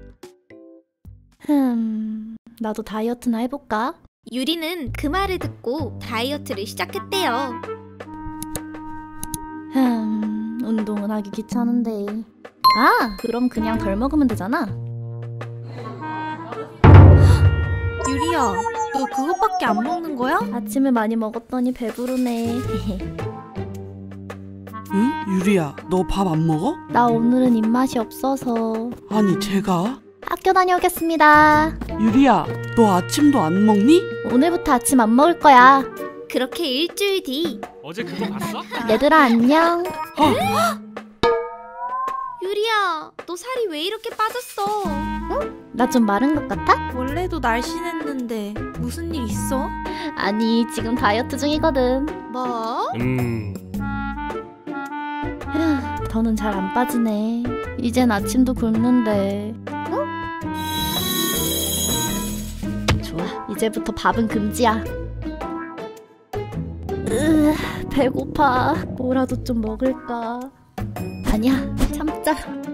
흠... 나도 다이어트나 해볼까? 유리는 그 말을 듣고 다이어트를 시작했대요. 흠... 운동은 하기 귀찮은데... 아! 그럼 그냥 덜 먹으면 되잖아. 유리야, 너 그것밖에 안 먹는 거야? 아침에 많이 먹었더니 배부르네. 응? 유리야, 너 밥 안 먹어? 나 오늘은 입맛이 없어서. 아니, 제가? 학교 다녀오겠습니다. 유리야, 너 아침도 안 먹니? 오늘부터 아침 안 먹을 거야. 그렇게 일주일 뒤. 어제 그거 봤어? 얘들아 안녕. 유리야, 너 살이 왜 이렇게 빠졌어? 응? 나 좀 마른 것 같아? 원래도 날씬했는데 무슨 일 있어? 아니, 지금 다이어트 중이거든. 뭐? 음... 휴, 더는 잘 안 빠지네. 이젠 아침도 굶는데. 응? 좋아, 이제부터 밥은 금지야. 으, 배고파. 뭐라도 좀 먹을까. 아니야, 참자.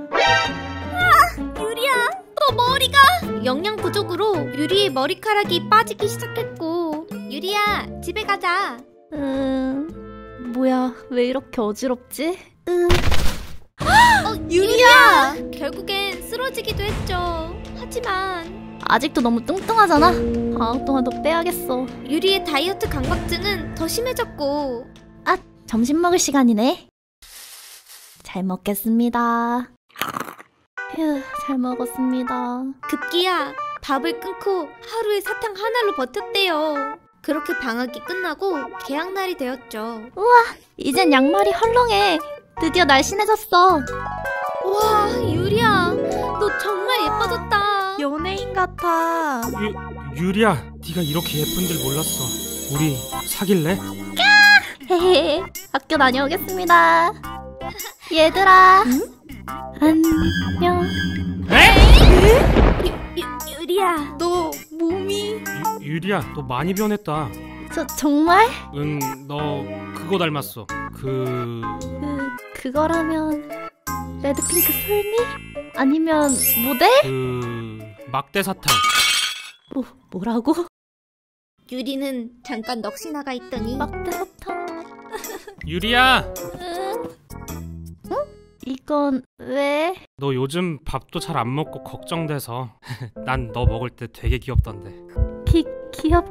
아, 유리야, 너 머리가 영양 부족으로 유리의 머리카락이 빠지기 시작했고. 유리야, 집에 가자. 음, 뭐야, 왜 이렇게 어지럽지? 음. 어, 유리야! 결국엔 쓰러지기도 했죠. 하지만 아직도 너무 뚱뚱하잖아. 방학 동안 더 빼야겠어. 유리의 다이어트 강박증은 더 심해졌고. 아, 점심 먹을 시간이네. 잘 먹겠습니다. 휴, 잘 먹었습니다. 급기야 밥을 끊고 하루에 사탕 하나로 버텼대요. 그렇게 방학이 끝나고 개학날이 되었죠. 우와, 이젠 양말이 헐렁해. 드디어 날씬해졌어. 와, 유리야, 너 정말 예뻐졌다. 연예인 같아. 유, 유리야, 네가 이렇게 예쁜 줄 몰랐어. 우리 사귈래? 헤헤, 학교 다녀오겠습니다. 얘들아, 응? 안녕. 에? 유, 유, 유리야, 너 몸이... 유, 유리야, 너 많이 변했다. 저, 정말? 응, 너 그거 닮았어. 그... 그, 그거라면 레드핑크 솔미? 아니면 모델? 그... 막대사탕. 뭐, 뭐라고? 유리는 잠깐 넋이 나가 있더니 막대사탕. 유리야! 응? 응? 이건 왜? 너 요즘 밥도 잘 안 먹고 걱정돼서. 난 너 먹을 때 되게 귀엽던데. 기,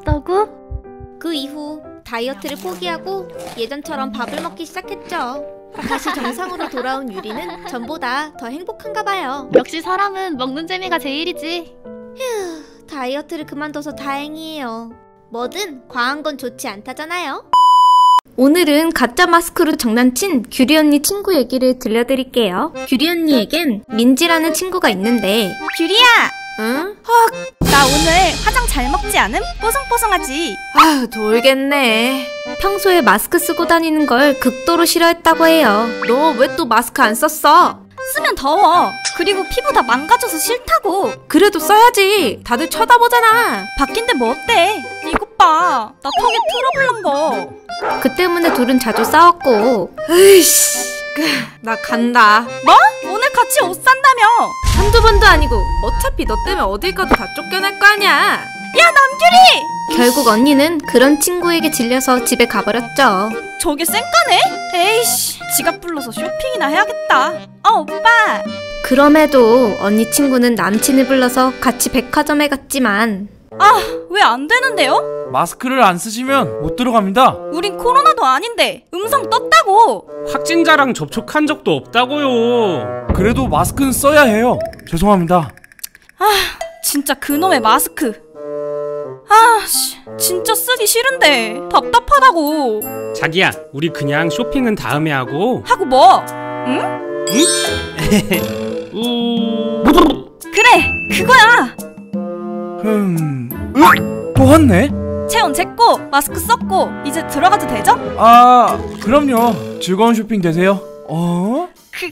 귀엽다고? 그 이후 다이어트를 포기하고 예전처럼 밥을 먹기 시작했죠. 다시 정상으로 돌아온 유리는 전보다 더 행복한가 봐요. 역시 사람은 먹는 재미가 제일이지. 휴, 다이어트를 그만둬서 다행이에요. 뭐든 과한 건 좋지 않다잖아요. 오늘은 가짜 마스크로 장난친 규리 언니 친구 얘기를 들려드릴게요. 규리 언니에겐 민지라는 친구가 있는데. 규리야! 응? 헉, 나 오늘 화장 잘 먹지 않음? 뽀송뽀송하지? 아휴, 돌겠네. 평소에 마스크 쓰고 다니는 걸 극도로 싫어했다고 해요. 너 왜 또 마스크 안 썼어? 쓰면 더워. 그리고 피부 다 망가져서 싫다고. 그래도 써야지. 다들 쳐다보잖아. 바뀐데 뭐 어때? 이것 봐. 나 턱에 트러블 난 거. 그 때문에 둘은 자주 싸웠고. 으이씨, 나 간다. 뭐? 오늘 같이 옷 산다며? 한두 번도 아니고 어차피 너 때문에 어딜 가도 다 쫓겨날 거 아니야. 야, 남규리! 결국 언니는 그런 친구에게 질려서 집에 가버렸죠. 저게 쌩까네? 에이씨, 지갑 불러서 쇼핑이나 해야겠다. 어, 오빠! 그럼에도 언니 친구는 남친을 불러서 같이 백화점에 갔지만. 아, 왜 안 되는데요? 마스크를 안 쓰시면 못 들어갑니다. 우린 코로나도 아닌데 음성 떴다고. 확진자랑 접촉한 적도 없다고요. 그래도 마스크는 써야 해요. 죄송합니다. 아, 진짜 그놈의 마스크. 아, 씨, 진짜 쓰기 싫은데 답답하다고. 자기야, 우리 그냥 쇼핑은 다음에 하고. 하고 뭐? 응? 응? 우... 그래, 그거야. 흠... 으? 또 왔네? 체온 쟀고 마스크 썼고 이제 들어가도 되죠? 아, 그럼요. 즐거운 쇼핑 되세요. 어?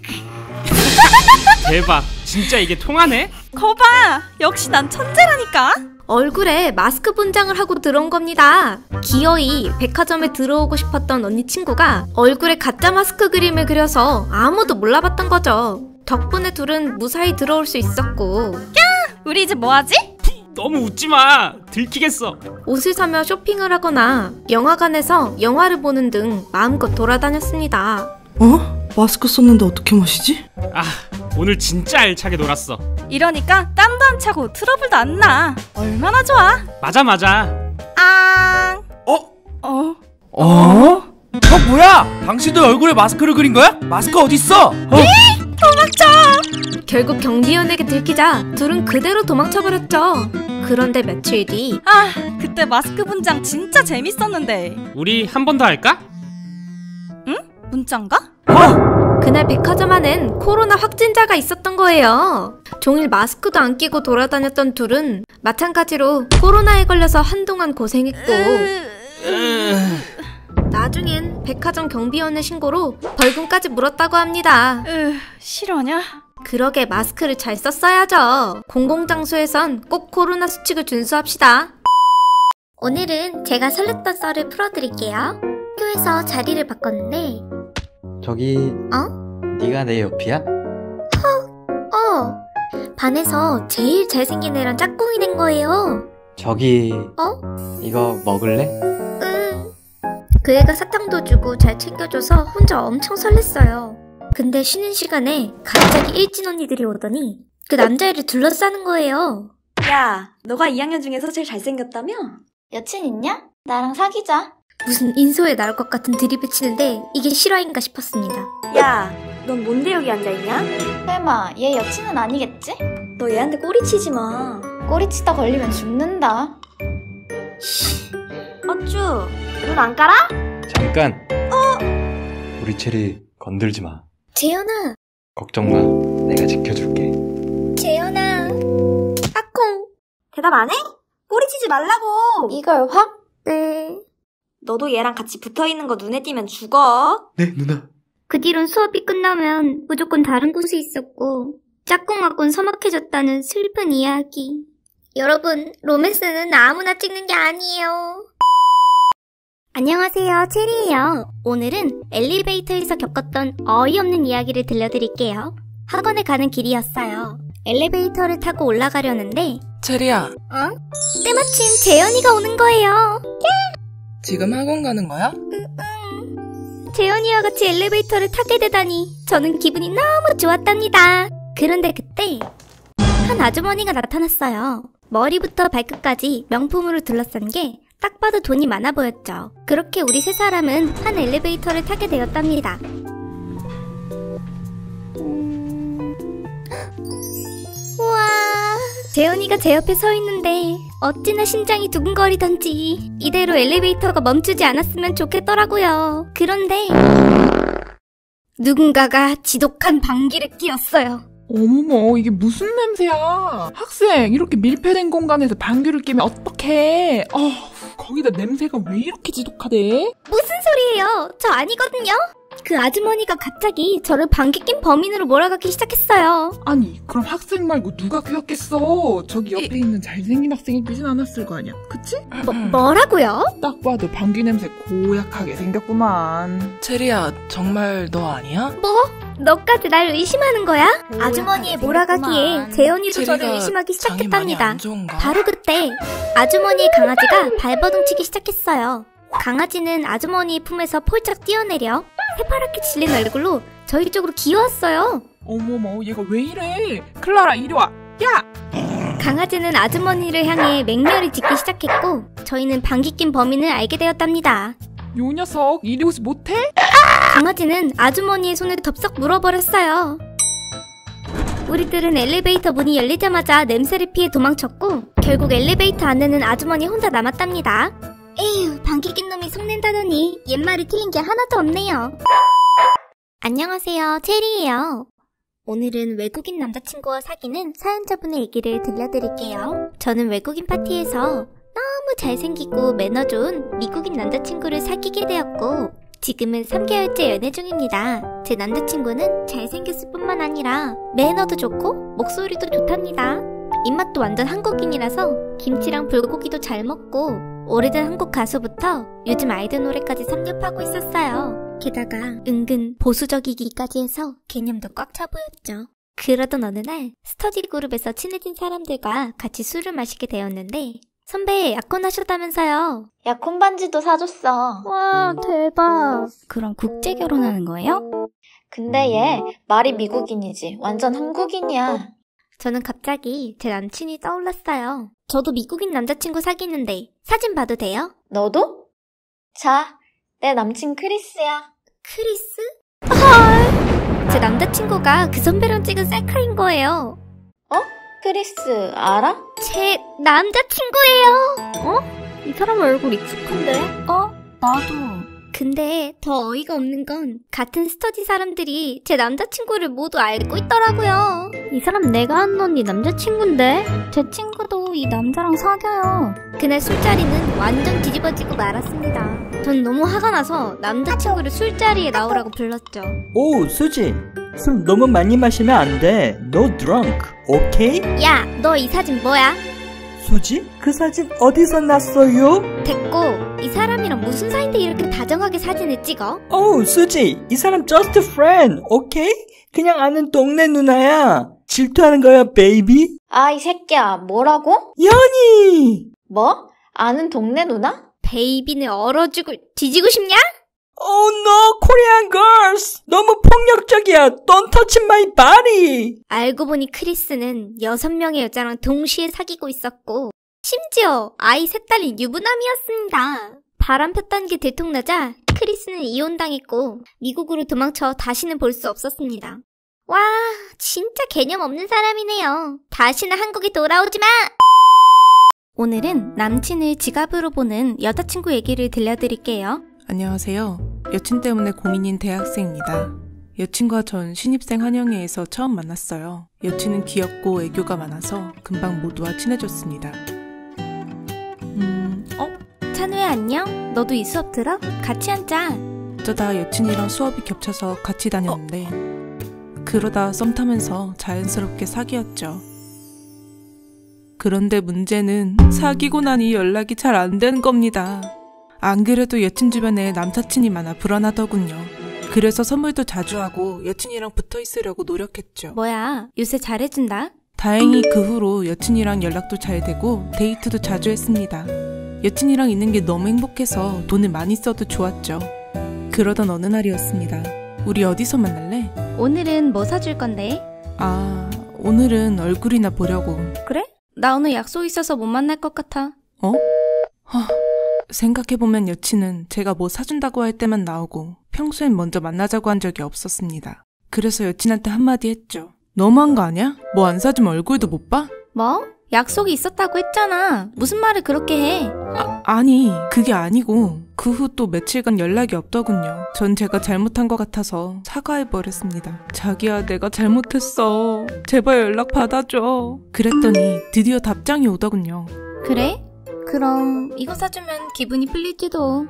대박, 진짜 이게 통하네? 거봐, 역시 난 천재라니까. 얼굴에 마스크 분장을 하고 들어온 겁니다. 기어이 백화점에 들어오고 싶었던 언니 친구가 얼굴에 가짜 마스크 그림을 그려서 아무도 몰라봤던 거죠. 덕분에 둘은 무사히 들어올 수 있었고. 야! 우리 이제 뭐하지? 너무 웃지마! 들키겠어. 옷을 사며 쇼핑을 하거나 영화관에서 영화를 보는 등 마음껏 돌아다녔습니다. 어? 마스크 썼는데 어떻게 마시지? 아, 오늘 진짜 알차게 놀았어. 이러니까 땀도 안 차고 트러블도 안 나. 얼마나 좋아. 맞아 맞아. 앙. 어? 어? 어? 어 뭐야? 당신도 얼굴에 마스크를 그린 거야? 마스크 어딨어? 어? 이! 도망쳐! 결국 경비원에게 들키자 둘은 그대로 도망쳐버렸죠. 그런데 며칠 뒤. 아, 그때 마스크 분장 진짜 재밌었는데. 우리 한 번 더 할까? 응? 문자인가? 어! 그날 백화점 안엔 코로나 확진자가 있었던 거예요. 종일 마스크도 안 끼고 돌아다녔던 둘은 마찬가지로 코로나에 걸려서 한동안 고생했고 나중엔 백화점 경비원의 신고로 벌금까지 물었다고 합니다. 으, 실화냐? 그러게 마스크를 잘 썼어야죠. 공공장소에선 꼭 코로나 수칙을 준수합시다. 오늘은 제가 설렜던 썰을 풀어드릴게요. 학교에서 자리를 바꿨는데. 저기 어? 네가 내 옆이야? 헉, 어. 반에서 제일 잘생긴 애랑 짝꿍이 된 거예요. 저기 어? 이거 먹을래? 응. 그 애가 사탕도 주고 잘 챙겨줘서 혼자 엄청 설렜어요. 근데 쉬는 시간에 갑자기 일진 언니들이 오더니 그 남자애를 둘러싸는 거예요. 야, 너가 이 학년 중에서 제일 잘생겼다며? 여친 있냐? 나랑 사귀자. 무슨 인소에 나올 것 같은 드립을 치는데 이게 실화인가 싶었습니다. 야, 넌 뭔데 여기 앉아있냐? 설마 얘 여친은 아니겠지? 너 얘한테 꼬리치지 마. 꼬리치다 걸리면 죽는다. 어쭈, 눈 안 깔아? 잠깐. 어? 우리 체리 건들지 마. 재현아. 걱정 마. 내가 지켜줄게. 재현아. 까꿍. 대답 안 해? 꼬리치지 말라고. 이걸 확? 네. 너도 얘랑 같이 붙어있는 거 눈에 띄면 죽어. 네, 누나. 그 뒤론 수업이 끝나면 무조건 다른 곳에 있었고 짝꿍맞곤 서먹해졌다는 슬픈 이야기. 여러분, 로맨스는 아무나 찍는 게 아니에요. 안녕하세요, 체리예요. 오늘은 엘리베이터에서 겪었던 어이없는 이야기를 들려드릴게요. 학원에 가는 길이었어요. 엘리베이터를 타고 올라가려는데 체리야. 어? 때마침 재현이가 오는 거예요. 지금 학원 가는 거야? 응, 응. 재현이와 같이 엘리베이터를 타게 되다니 저는 기분이 너무 좋았답니다. 그런데 그때 한 아주머니가 나타났어요. 머리부터 발끝까지 명품으로 둘러싼 게 딱 봐도 돈이 많아 보였죠. 그렇게 우리 세 사람은 한 엘리베이터를 타게 되었답니다. 재현이가 제 옆에 서 있는데 어찌나 심장이 두근거리던지 이대로 엘리베이터가 멈추지 않았으면 좋겠더라고요. 그런데 누군가가 지독한 방귀를 뀌었어요. 어머머, 이게 무슨 냄새야? 학생, 이렇게 밀폐된 공간에서 방귀를 뀌면 어떡해? 어, 거기다 냄새가 왜 이렇게 지독하대? 무슨 소리예요? 저 아니거든요? 그 아주머니가 갑자기 저를 방귀 낀 범인으로 몰아가기 시작했어요. 아니, 그럼 학생 말고 누가 뀌었겠어? 저기 옆에 이... 있는 잘생긴 학생이 뀌진 않았을 거 아니야, 그치? 뭐, 뭐라고요? 딱 봐도 방귀 냄새 고약하게 생겼구만. 체리야, 정말 너 아니야? 뭐? 너까지 날 의심하는 거야? 아주머니의 몰아가기에 재현이도 저를 의심하기 시작했답니다. 바로 그때 아주머니의 강아지가 발버둥치기 시작했어요. 강아지는 아주머니의 품에서 폴짝 뛰어내려 새파랗게 질린 얼굴로 저희 쪽으로 기어왔어요. 어머머, 얘가 왜 이래? 클라라, 이리 와. 야! 강아지는 아주머니를 향해 맹렬히 짖기 시작했고 저희는 방귀 낀 범인을 알게 되었답니다. 요 녀석, 이리 오지 못해? 강아지는 아주머니의 손을 덥석 물어버렸어요. 우리들은 엘리베이터 문이 열리자마자 냄새를 피해 도망쳤고 결국 엘리베이터 안에는 아주머니 혼자 남았답니다. 에휴, 방귀 낀 놈이 속낸다더니 옛말이 틀린 게 하나도 없네요. 안녕하세요, 체리예요. 오늘은 외국인 남자친구와 사귀는 사연자분의 얘기를 들려드릴게요. 저는 외국인 파티에서 너무 잘생기고 매너 좋은 미국인 남자친구를 사귀게 되었고 지금은 삼 개월째 연애 중입니다. 제 남자친구는 잘생겼을 뿐만 아니라 매너도 좋고 목소리도 좋답니다. 입맛도 완전 한국인이라서 김치랑 불고기도 잘 먹고 오래된 한국 가수부터 요즘 아이돌 노래까지 섭렵하고 있었어요. 게다가 은근 보수적이기까지 해서 개념도 꽉 차 보였죠. 그러던 어느 날 스터디 그룹에서 친해진 사람들과 같이 술을 마시게 되었는데 선배 약혼 하셨다면서요. 약혼 반지도 사줬어. 와, 대박. 그럼 국제 결혼하는 거예요? 근데 얘 말이 미국인이지 완전 한국인이야. 저는 갑자기 제 남친이 떠올랐어요. 저도 미국인 남자친구 사귀는데 사진 봐도 돼요? 너도? 자, 내 남친 크리스야. 크리스? 헐! 제 남자친구가 그 선배랑 찍은 셀카인 거예요. 어? 크리스 알아? 제 남자친구예요. 어? 이 사람 얼굴 익숙한데? 어? 나도. 근데 더 어이가 없는 건 같은 스터디 사람들이 제 남자친구를 모두 알고 있더라고요. 이 사람 내가 아는 언니 남자친구인데? 제 친구도 이 남자랑 사겨요. 그날 술자리는 완전 뒤집어지고 말았습니다. 전 너무 화가 나서 남자친구를 술자리에 나오라고 불렀죠. 오, 수지. 술 너무 많이 마시면 안 돼. No drunk, 오케이? 야, 너 이 사진 뭐야? 수지? 그 사진 어디서 났어요? 됐고, 이 사람이랑 무슨 사이인데 이렇게 다정하게 사진을 찍어? 오, 수지. 이 사람 just a friend, 오케이? 그냥 아는 동네 누나야. 질투하는 거야, 베이비? 아, 이 새끼야. 뭐라고? 연희! 뭐? 아는 동네 누나? 베이비는 얼어 죽을 뒤지고 싶냐? Oh no, Korean girls! 너무 폭력적이야. Don't touch my body! 알고 보니 크리스는 여섯 명의 여자랑 동시에 사귀고 있었고 심지어 아이 셋 딸린 유부남이었습니다. 바람 폈다는 게 들통나자 크리스는 이혼당했고 미국으로 도망쳐 다시는 볼 수 없었습니다. 와, 진짜 개념 없는 사람이네요. 다시는 한국에 돌아오지 마! 오늘은 남친을 지갑으로 보는 여자친구 얘기를 들려드릴게요. 안녕하세요. 여친 때문에 고민인 대학생입니다. 여친과 전 신입생 환영회에서 처음 만났어요. 여친은 귀엽고 애교가 많아서 금방 모두와 친해졌습니다. 음... 어? 찬우야 안녕? 너도 이 수업 들어? 같이 앉자. 어쩌다 여친이랑 수업이 겹쳐서 같이 다녔는데 어? 그러다 썸 타면서 자연스럽게 사귀었죠. 그런데 문제는 사귀고 나니 연락이 잘 안 되는 겁니다. 안 그래도 여친 주변에 남사친이 많아 불안하더군요. 그래서 선물도 자주 하고 여친이랑 붙어있으려고 노력했죠. 뭐야, 요새 잘해준다? 다행히 그 후로 여친이랑 연락도 잘 되고 데이트도 자주 했습니다. 여친이랑 있는 게 너무 행복해서 돈을 많이 써도 좋았죠. 그러던 어느 날이었습니다. 우리 어디서 만날래? 오늘은 뭐 사줄 건데? 아, 오늘은 얼굴이나 보려고. 그래? 나 오늘 약속 있어서 못 만날 것 같아. 어? 허... 생각해보면 여친은 제가 뭐 사준다고 할 때만 나오고 평소엔 먼저 만나자고 한 적이 없었습니다. 그래서 여친한테 한마디 했죠. 너무한 거 아니야? 뭐 안 사주면 얼굴도 못 봐? 뭐? 약속이 있었다고 했잖아. 무슨 말을 그렇게 해? 아, 아니 그게 아니고 그 후 또 며칠간 연락이 없더군요. 전 제가 잘못한 것 같아서 사과해버렸습니다. 자기야 내가 잘못했어. 제발 연락 받아줘. 그랬더니 드디어 답장이 오더군요. 그래? 그럼 이거 사주면 기분이 풀릴지도.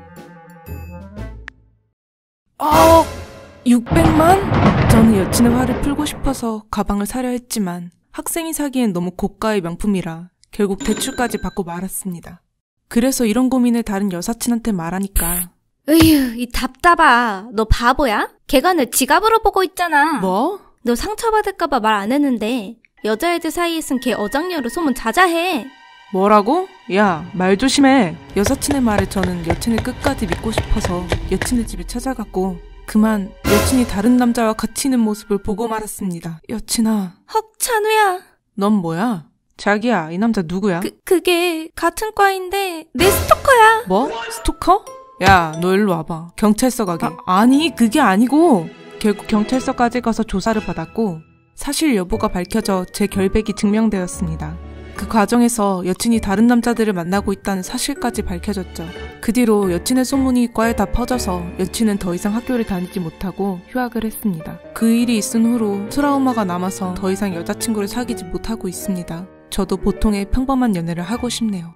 어, 육백만? 저는 여친의 화를 풀고 싶어서 가방을 사려 했지만 학생이 사기엔 너무 고가의 명품이라 결국 대출까지 받고 말았습니다. 그래서 이런 고민을 다른 여사친한테 말하니까 으휴, 이 답답아. 너 바보야? 걔가 널 지갑으로 보고 있잖아. 뭐? 너 상처받을까봐 말 안 했는데 여자애들 사이에 쓴 걔 어장녀로 소문 자자해. 뭐라고? 야, 말 조심해. 여사친의 말에 저는 여친을 끝까지 믿고 싶어서 여친의 집에 찾아갔고 그만 여친이 다른 남자와 같이 있는 모습을 보고 말았습니다. 여친아. 헉, 찬우야. 넌 뭐야? 자기야, 이 남자 누구야? 그, 그게 같은 과인데 내 스토커야. 뭐? 스토커? 야, 너 일로 와봐. 경찰서 가게. 아, 아니, 그게 아니고 결국 경찰서까지 가서 조사를 받았고 사실 여부가 밝혀져 제 결백이 증명되었습니다. 그 과정에서 여친이 다른 남자들을 만나고 있다는 사실까지 밝혀졌죠. 그 뒤로 여친의 소문이 과에 다 퍼져서 여친은 더 이상 학교를 다니지 못하고 휴학을 했습니다. 그 일이 있은 후로 트라우마가 남아서 더 이상 여자친구를 사귀지 못하고 있습니다. 저도 보통의 평범한 연애를 하고 싶네요.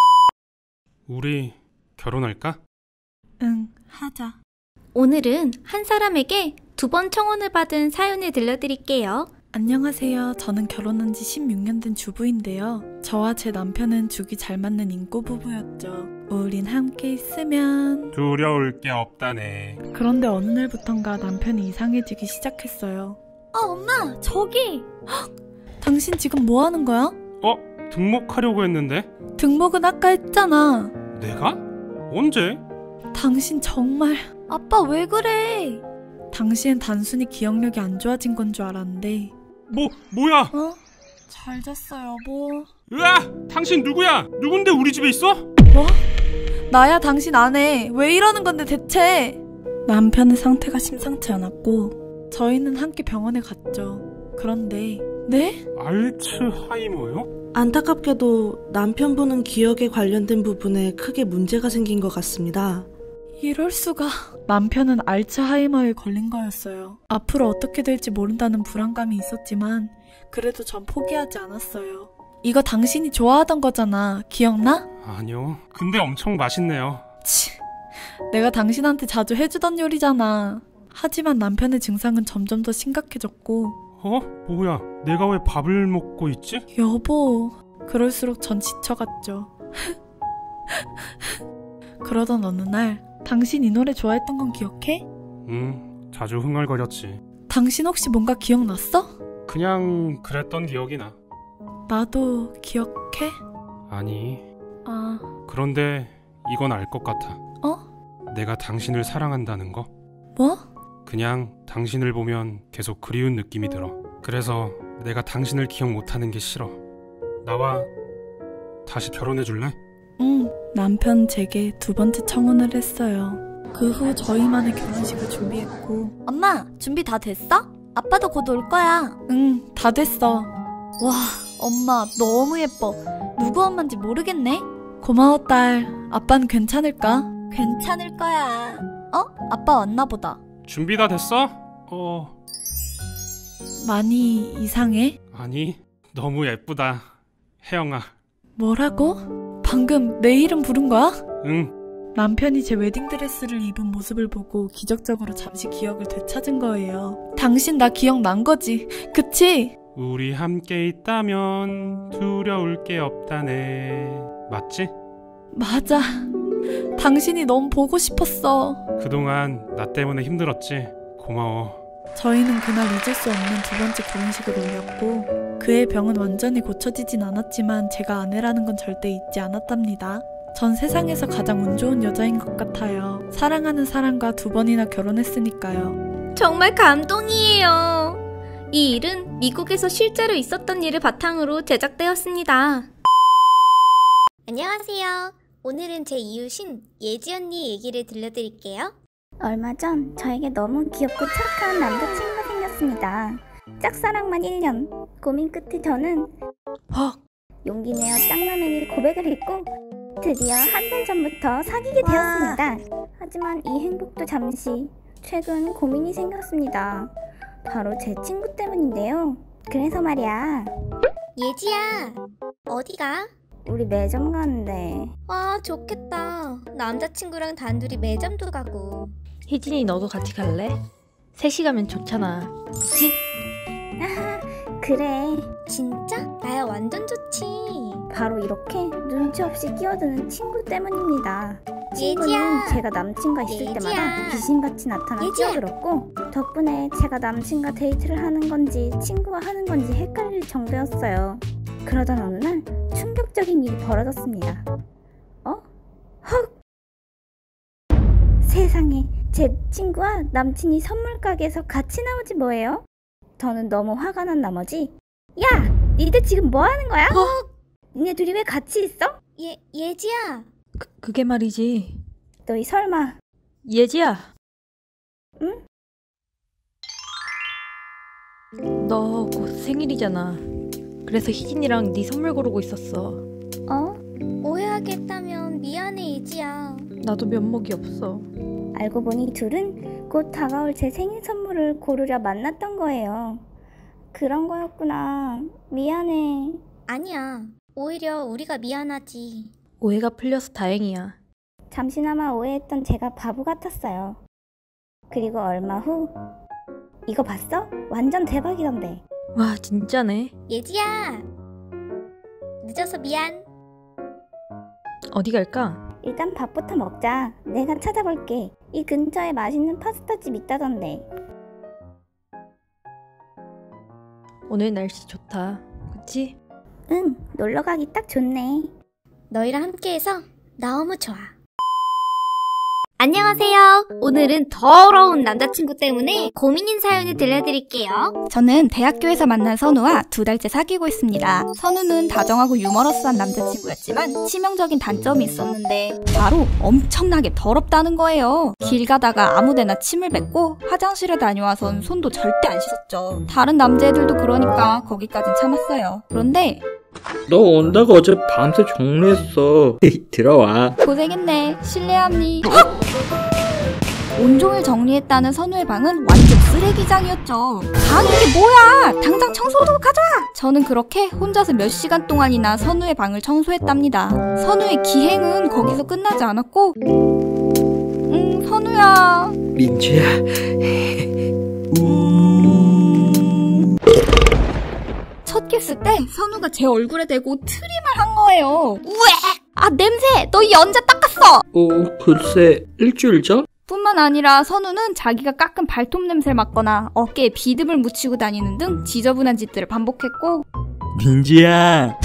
우리 결혼할까? 응, 하자. 오늘은 한 사람에게 두 번 청혼을 받은 사연을 들려드릴게요. 안녕하세요. 저는 결혼한 지 십육 년 된 주부인데요. 저와 제 남편은 죽이 잘 맞는 인꼬 부부였죠. 우린 함께 있으면 두려울 게 없다네. 그런데 어느 날부턴가 남편이 이상해지기 시작했어요. 어, 엄마, 저기! 헉! 당신 지금 뭐 하는 거야? 어? 등록하려고 했는데? 등록은 아까 했잖아. 내가? 언제? 당신 정말... 아빠 왜 그래? 당신은 단순히 기억력이 안 좋아진 건 줄 알았는데 뭐, 뭐야? 어? 잘 잤어 여보. 으아! 당신 누구야? 누군데 우리 집에 있어? 뭐? 나야 당신 아내. 왜 이러는 건데 대체? 남편의 상태가 심상치 않았고 저희는 함께 병원에 갔죠. 그런데 네? 알츠하이머요? 안타깝게도 남편분은 기억에 관련된 부분에 크게 문제가 생긴 것 같습니다. 이럴 수가. 남편은 알츠하이머에 걸린 거였어요. 앞으로 어떻게 될지 모른다는 불안감이 있었지만 그래도 전 포기하지 않았어요. 이거 당신이 좋아하던 거잖아. 기억나? 아니요. 근데 엄청 맛있네요. 치, 내가 당신한테 자주 해주던 요리잖아. 하지만 남편의 증상은 점점 더 심각해졌고. 어? 뭐야? 내가 왜 밥을 먹고 있지? 여보, 그럴수록 전 지쳐갔죠. 그러던 어느 날 당신 이 노래 좋아했던 건 기억해? 응, 자주 흥얼거렸지. 당신 혹시 뭔가 기억났어? 그냥 그랬던 기억이 나. 나도 기억해? 아니. 아... 그런데 이건 알 것 같아. 어? 내가 당신을 사랑한다는 거. 뭐? 그냥 당신을 보면 계속 그리운 느낌이 들어. 그래서 내가 당신을 기억 못하는 게 싫어. 나와 다시 결혼해줄래? 응, 남편 제게 두 번째 청혼을 했어요. 그 후 저희만의 결혼식을 준비했고. 엄마, 준비 다 됐어? 아빠도 곧 올 거야. 응, 다 됐어. 와, 엄마 너무 예뻐. 누구 엄마인지 모르겠네. 고마워 딸. 아빠는 괜찮을까? 괜찮을 거야. 어? 아빠 왔나 보다. 준비 다 됐어? 어... 많이 이상해? 아니, 너무 예쁘다. 혜영아. 뭐라고? 방금 내 이름 부른 거야? 응. 남편이 제 웨딩드레스를 입은 모습을 보고 기적적으로 잠시 기억을 되찾은 거예요. 당신 나 기억난 거지, 그치? 우리 함께 있다면 두려울 게 없다네. 맞지? 맞아. 당신이 너무 보고 싶었어. 그동안 나 때문에 힘들었지? 고마워. 저희는 그날 잊을 수 없는 두 번째 결혼식을 올렸고 그의 병은 완전히 고쳐지진 않았지만 제가 아내라는 건 절대 잊지 않았답니다. 전 세상에서 가장 운 좋은 여자인 것 같아요. 사랑하는 사람과 두 번이나 결혼했으니까요. 정말 감동이에요. 이 일은 미국에서 실제로 있었던 일을 바탕으로 제작되었습니다. 안녕하세요. 오늘은 제 이웃인 예지 언니 얘기를 들려드릴게요. 얼마 전 저에게 너무 귀엽고 착한 남자친구가 생겼습니다. 짝사랑만 일 년. 고민 끝에 저는 헉. 용기 내어 짱남에게 고백을 했고 드디어 한 달 전부터 사귀게 되었습니다. 하지만 이 행복도 잠시 최근 고민이 생겼습니다. 바로 제 친구 때문인데요. 그래서 말이야. 예지야, 어디가? 우리 매점 가는데. 와, 좋겠다. 남자친구랑 단둘이 매점도 가고. 희진이 너도 같이 갈래? 셋이 가면 좋잖아. 그치? 아하, 그래. 진짜? 나야 완전 좋지. 바로 이렇게 눈치 없이 끼어드는 친구 때문입니다. 친구는 예지야. 제가 남친과 있을 예지야. 때마다 귀신같이 나타나 예지야. 끼어들었고 덕분에 제가 남친과 데이트를 하는 건지 친구와 하는 건지 헷갈릴 정도였어요. 그러던 어느 날 충격적인 일이 벌어졌습니다. 어? 헉! 세상에, 제 친구와 남친이 선물 가게에서 같이 나오지 뭐예요? 저는 너무 화가 난 나머지 야! 니들 지금 뭐 하는 거야? 헉! 니네 둘이 왜 같이 있어? 예, 예지야. 그, 그게 말이지. 너희 설마 예지야. 응? 너 곧 생일이잖아. 그래서 희진이랑 네 선물 고르고 있었어. 어? 오해하게 했다면 미안해, 예지야. 나도 면목이 없어. 알고 보니 둘은 곧 다가올 제 생일 선물을 고르려 만났던 거예요. 그런 거였구나. 미안해. 아니야. 오히려 우리가 미안하지. 오해가 풀려서 다행이야. 잠시나마 오해했던 제가 바보 같았어요. 그리고 얼마 후 이거 봤어? 완전 대박이던데. 와, 진짜네. 예지야. 늦어서 미안. 어디 갈까? 일단 밥부터 먹자. 내가 찾아볼게. 이 근처에 맛있는 파스타집 있다던데. 오늘 날씨 좋다. 그치? 응, 놀러가기 딱 좋네. 너희랑 함께해서 너무 좋아. 안녕하세요. 오늘은 더러운 남자친구 때문에 고민인 사연을 들려드릴게요. 저는 대학교에서 만난 선우와 두 달째 사귀고 있습니다. 선우는 다정하고 유머러스한 남자친구였지만 치명적인 단점이 있었는데 바로 엄청나게 더럽다는 거예요. 길 가다가 아무데나 침을 뱉고 화장실에 다녀와선 손도 절대 안 씻었죠. 다른 남자애들도 그러니까 거기까진 참았어요. 그런데 너 온다고 어제 밤새 정리했어. 들어와. 고생했네. 실례합니. 헉! 온종일 정리했다는 선우의 방은 완전 쓰레기장이었죠. 방이 이게 뭐야! 당장 청소도 가져와! 저는 그렇게 혼자서 몇 시간 동안이나 선우의 방을 청소했답니다. 선우의 기행은 거기서 끝나지 않았고 음, 선우야. 민지야. 첫 키스 때 선우가 제 얼굴에 대고 트림을 한 거예요. 우에! 아, 냄새! 너 이 언제 닦았어? 오, 글쎄, 일주일 전? 뿐만 아니라 선우는 자기가 깎은 발톱 냄새를 맡거나 어깨에 비듬을 묻히고 다니는 등 지저분한 짓들을 반복했고 민지야.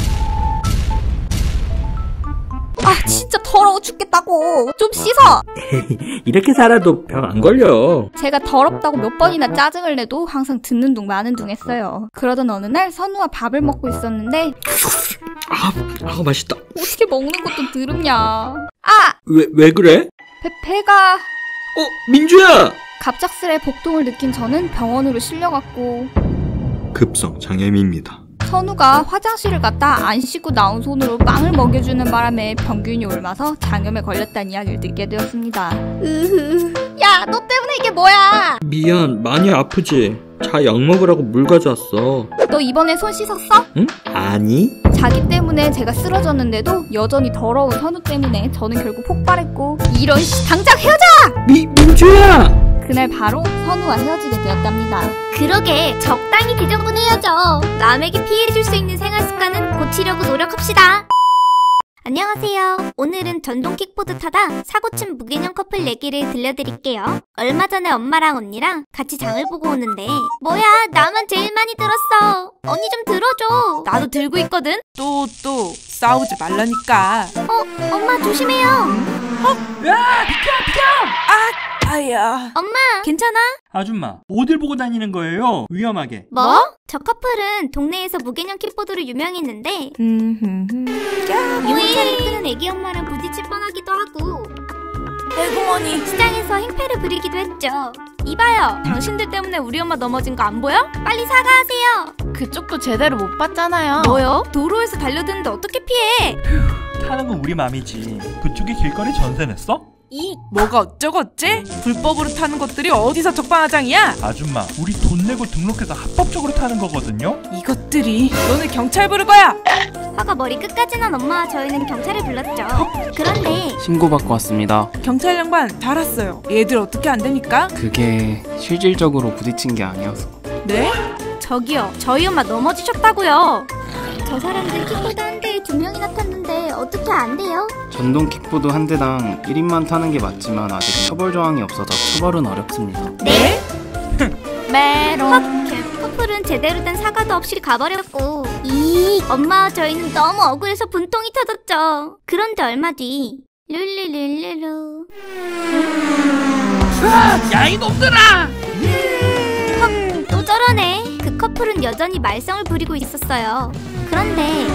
아, 진짜 더러워 죽겠다고. 좀 씻어. 이렇게 살아도 병 안 걸려. 제가 더럽다고 몇 번이나 짜증을 내도 항상 듣는 둥 마는 둥 했어요. 그러던 어느 날 선우와 밥을 먹고 있었는데 아, 아 맛있다. 어떻게 먹는 것도 더럽냐. 아! 왜, 왜 그래? 배, 배가... 어, 민주야! 갑작스레 복통을 느낀 저는 병원으로 실려갔고 급성 장염입니다. 선우가 화장실을 갔다 안 씻고 나온 손으로 빵을 먹여주는 바람에 병균이 옮아서 장염에 걸렸다는 이야기를 듣게 되었습니다. 으흐. 야, 너 때문에 이게 뭐야? 미안, 많이 아프지? 자, 약 먹으라고 물 가져왔어. 너 이번에 손 씻었어? 응? 아니? 자기 때문에 제가 쓰러졌는데도 여전히 더러운 선우 때문에 저는 결국 폭발했고 이런 씨, 당장 헤어져! 미, 민주야! 그날 바로 선우와 헤어지게 되었답니다. 그러게, 적당히 지저분해야죠. 남에게 피해줄 수 있는 생활 습관은 고치려고 노력합시다. 안녕하세요. 오늘은 전동 킥보드 타다 사고친 무개념 커플 얘기를 들려드릴게요. 얼마 전에 엄마랑 언니랑 같이 장을 보고 오는데 뭐야, 나만 제일 많이 들었어. 언니 좀 들어줘. 나도 들고 있거든. 또 또 싸우지 말라니까. 어, 엄마 조심해요. 어? 야, 비켜 비켜. 아, 아야. 엄마, 괜찮아? 아줌마, 어딜 보고 다니는 거예요? 위험하게. 뭐? 저 커플은 동네에서 무개념 킥보드로 유명했는데 유모차를 끄는 애기 엄마랑 부딪힐 뻔하기도 하고 에구머니. 시장에서 행패를 부리기도 했죠. 이봐요. 당신들 때문에 우리 엄마 넘어진 거 안 보여? 빨리 사과하세요. 그쪽도 제대로 못 봤잖아요. 뭐요? 도로에서 달려드는데 어떻게 피해? 타는 건 우리 맘이지. 그쪽이 길거리 전세 냈어? 이 뭐가 어쩌고 어째? 불법으로 타는 것들이 어디서 적방화장이야? 아줌마, 우리 돈 내고 등록해서 합법적으로 타는 거거든요? 이것들이. 너네 경찰 부를 거야! 화가 머리 끝까지 난 엄마와 저희는 경찰을 불렀죠. 그런데 신고받고 왔습니다. 경찰 양반 잘 왔어요. 얘들 어떻게 안 됩니까? 그게 실질적으로 부딪힌 게 아니어서. 네? 저기요, 저희 엄마 넘어지셨다고요. 저 사람들 킥보드 한 대에 두 명이나 탔는데 어떻게 안 돼요? 전동 킥보드 한 대당 일 인만 타는 게 맞지만 아직 처벌 조항이 없어서 처벌은 어렵습니다. 네? 메롱. 결국 커플은 제대로 된 사과도 없이 가버렸고, 이 엄마와 저희는 너무 억울해서 분통이 터졌죠. 그런데 얼마 뒤 룰루룰루루. 야 이놈들아! 헉, 또 저러네. 그 커플은 여전히 말썽을 부리고 있었어요. 그런데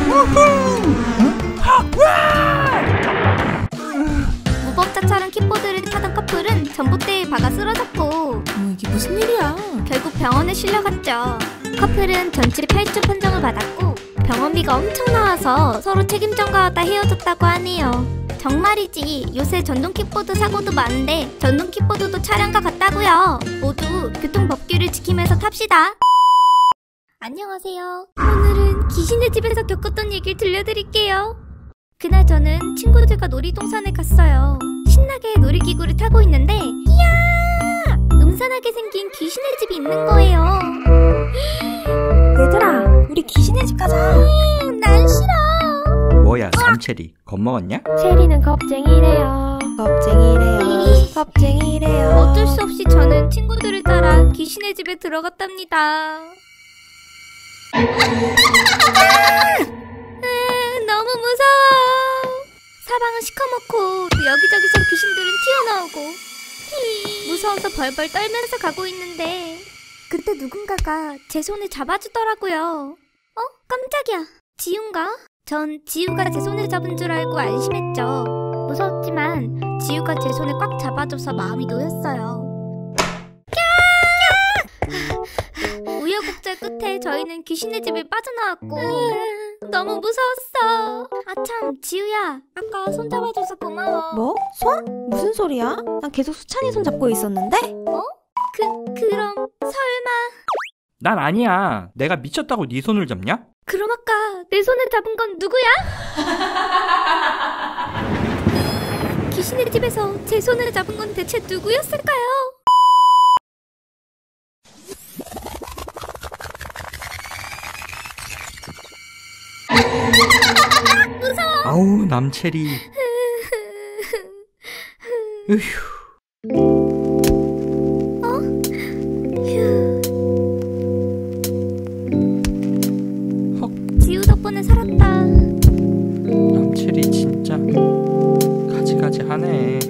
무법자처럼 킥보드를 타던 커플은 전봇대에 박아 쓰러졌고, 어, 이게 무슨 일이야? 결국 병원에 실려갔죠. 커플은 전치 팔 주 판정을 받았고 병원비가 엄청 나와서 서로 책임 전가하다 헤어졌다고 하네요. 정말이지, 요새 전동 킥보드 사고도 많은데 전동 킥보드도 차량과 같다고요. 모두 교통법규를 지키면서 탑시다. 안녕하세요. 오늘은 귀신의 집에서 겪었던 얘기를 들려드릴게요. 그날 저는 친구들과 놀이동산에 갔어요. 신나게 놀이기구를 타고 있는데, 이야! 음산하게 생긴 귀신의 집이 있는 거예요. 얘들아, 우리 귀신의 집 가자. 난 싫어. 뭐야, 삼체리 겁먹었냐? 체리는 겁쟁이래요. 겁쟁이래요. 겁쟁이래요. 어쩔 수 없이 저는 친구들을 따라 귀신의 집에 들어갔답니다. 으, 너무 무서워. 사방은 시커멓고 여기저기서 귀신들은 튀어나오고, 무서워서 벌벌 떨면서 가고 있는데 그때 누군가가 제 손을 잡아주더라고요. 어? 깜짝이야. 지우인가? 전 지우가 제 손을 잡은 줄 알고 안심했죠. 무서웠지만 지우가 제 손을 꽉 잡아줘서 마음이 놓였어요. 우여곡절 끝에 저희는 귀신의 집을 빠져나왔고 너무 무서웠어. 아참, 지우야, 아까 손 잡아줘서 고마워. 뭐? 손? 무슨 소리야? 난 계속 수찬이 손 잡고 있었는데? 어? 그, 그럼 설마. 난 아니야. 내가 미쳤다고 네 손을 잡냐? 그럼 아까 내 손을 잡은 건 누구야? 귀신의 집에서 제 손을 잡은 건 대체 누구였을까요? 무서워. 아우, 남체리. 으휴. 어? 휴. 지우 덕분에 살았다. 남체리 진짜 가지가지 하네.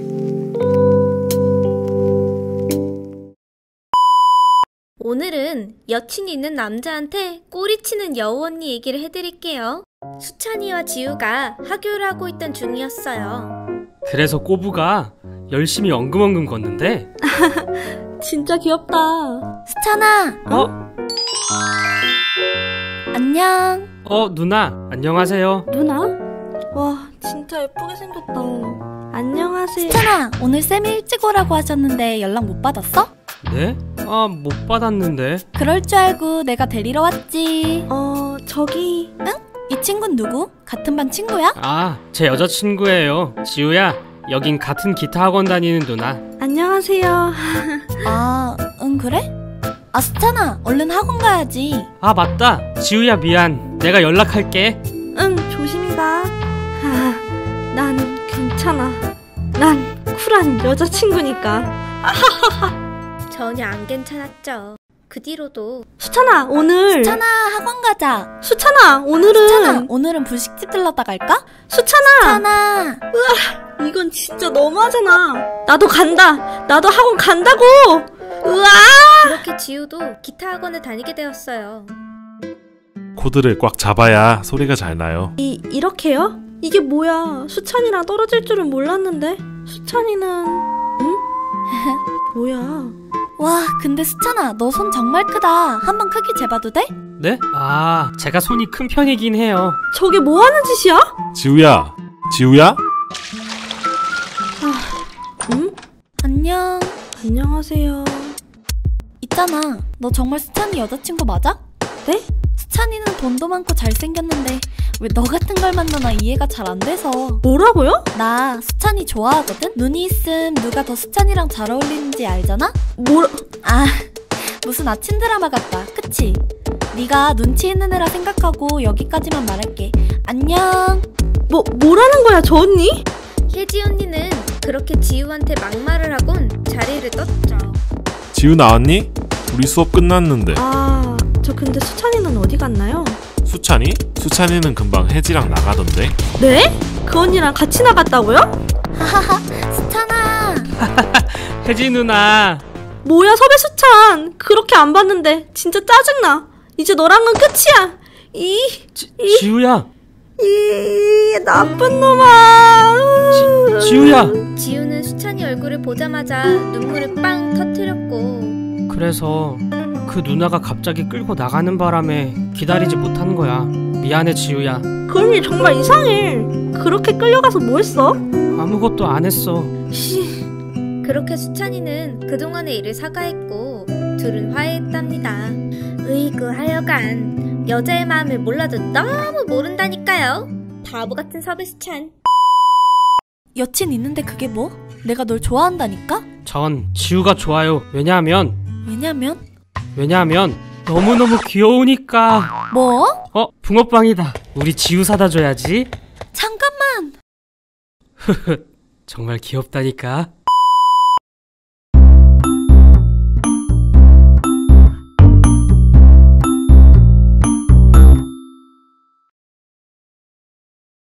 오늘은 여친이 있는 남자한테 꼬리치는 여우 언니 얘기를 해드릴게요. 수찬이와 지우가 하교를 하고 있던 중이었어요. 그래서 꼬부가 열심히 엉금엉금 걷는데. 진짜 귀엽다. 수찬아. 어? 안녕. 어, 누나. 안녕하세요. 누나? 와, 진짜 예쁘게 생겼다. 안녕하세요. 수찬아, 오늘 쌤이 일찍 오라고 하셨는데 연락 못 받았어? 네? 아, 못 받았는데. 그럴 줄 알고 내가 데리러 왔지. 어, 저기. 응? 이 친구는 누구? 같은 반 친구야? 아, 제 여자친구예요. 지우야, 여긴 같은 기타 학원 다니는 누나. 안녕하세요. 아, 응, 그래? 아, 수찬아, 얼른 학원 가야지. 아, 맞다. 지우야, 미안. 내가 연락할게. 응, 조심히 가. 아, 난 괜찮아. 난 쿨한 여자친구니까. 전혀 안 괜찮았죠. 그 뒤로도 수찬아, 오늘. 수찬아, 학원 가자. 수찬아, 오늘은. 수찬아, 오늘은 불식집 들렀다 갈까? 수찬아. 수찬아. 우와, 이건 진짜 너무하잖아. 나도 간다. 나도 학원 간다고. 우와. 그렇게 지우도 기타 학원을 다니게 되었어요. 코드를 꽉 잡아야 소리가 잘 나요. 이, 이렇게요? 이게 뭐야. 수찬이랑 떨어질 줄은 몰랐는데. 수찬이는 응? 뭐야? 와, 근데 수찬아, 너 손 정말 크다. 한번 크기 재봐도 돼? 네? 아, 제가 손이 큰 편이긴 해요. 저게 뭐 하는 짓이야? 지우야, 지우야? 아, 응? 안녕. 안녕하세요. 있잖아, 너 정말 수찬이 여자친구 맞아? 네? 수찬이는 돈도 많고 잘생겼는데 왜 너 같은 걸 만나나 이해가 잘 안 돼서. 뭐라고요? 나 수찬이 좋아하거든? 눈이 있음 누가 더 수찬이랑 잘 어울리는지 알잖아? 뭐라... 아, 무슨 아침 드라마 같다, 그치? 네가 눈치 있는 애라 생각하고 여기까지만 말할게. 안녕. 뭐, 뭐라는 거야, 저 언니? 혜지 언니는 그렇게 지우한테 막말을 하곤 자리를 떴죠. 지우 나왔니? 우리 수업 끝났는데. 아, 저 근데 수찬이는 어디 갔나요? 수찬이? 수찬이는 금방 혜지랑 나가던데. 네? 그 언니랑 같이 나갔다고요? 하하하, 수찬아. 혜지 누나. 뭐야, 섭외 수찬. 그렇게 안 봤는데 진짜 짜증나. 이제 너랑은 끝이야. 이, 지, 이 지우야. 이 나쁜 놈아. 지, 지우야. 지우는 수찬이 얼굴을 보자마자 눈물을 빵 터뜨렸고. 그래서 그 누나가 갑자기 끌고 나가는 바람에 기다리지 못한 거야. 미안해 지우야. 그 언니 정말 이상해. 그렇게 끌려가서 뭐 했어? 아무것도 안 했어. 씨. 그렇게 수찬이는 그동안의 일을 사과했고 둘은 화해했답니다. 으이구 하여간 여자의 마음을 몰라도 너무 모른다니까요. 바보 같은 섭외 수찬. 여친 있는데 그게 뭐? 내가 널 좋아한다니까? 전 지우가 좋아요. 왜냐하면 왜냐면? 왜냐하면 너무너무 귀여우니까. 뭐? 어? 붕어빵이다. 우리 지우 사다 줘야지. 잠깐만. 정말 귀엽다니까.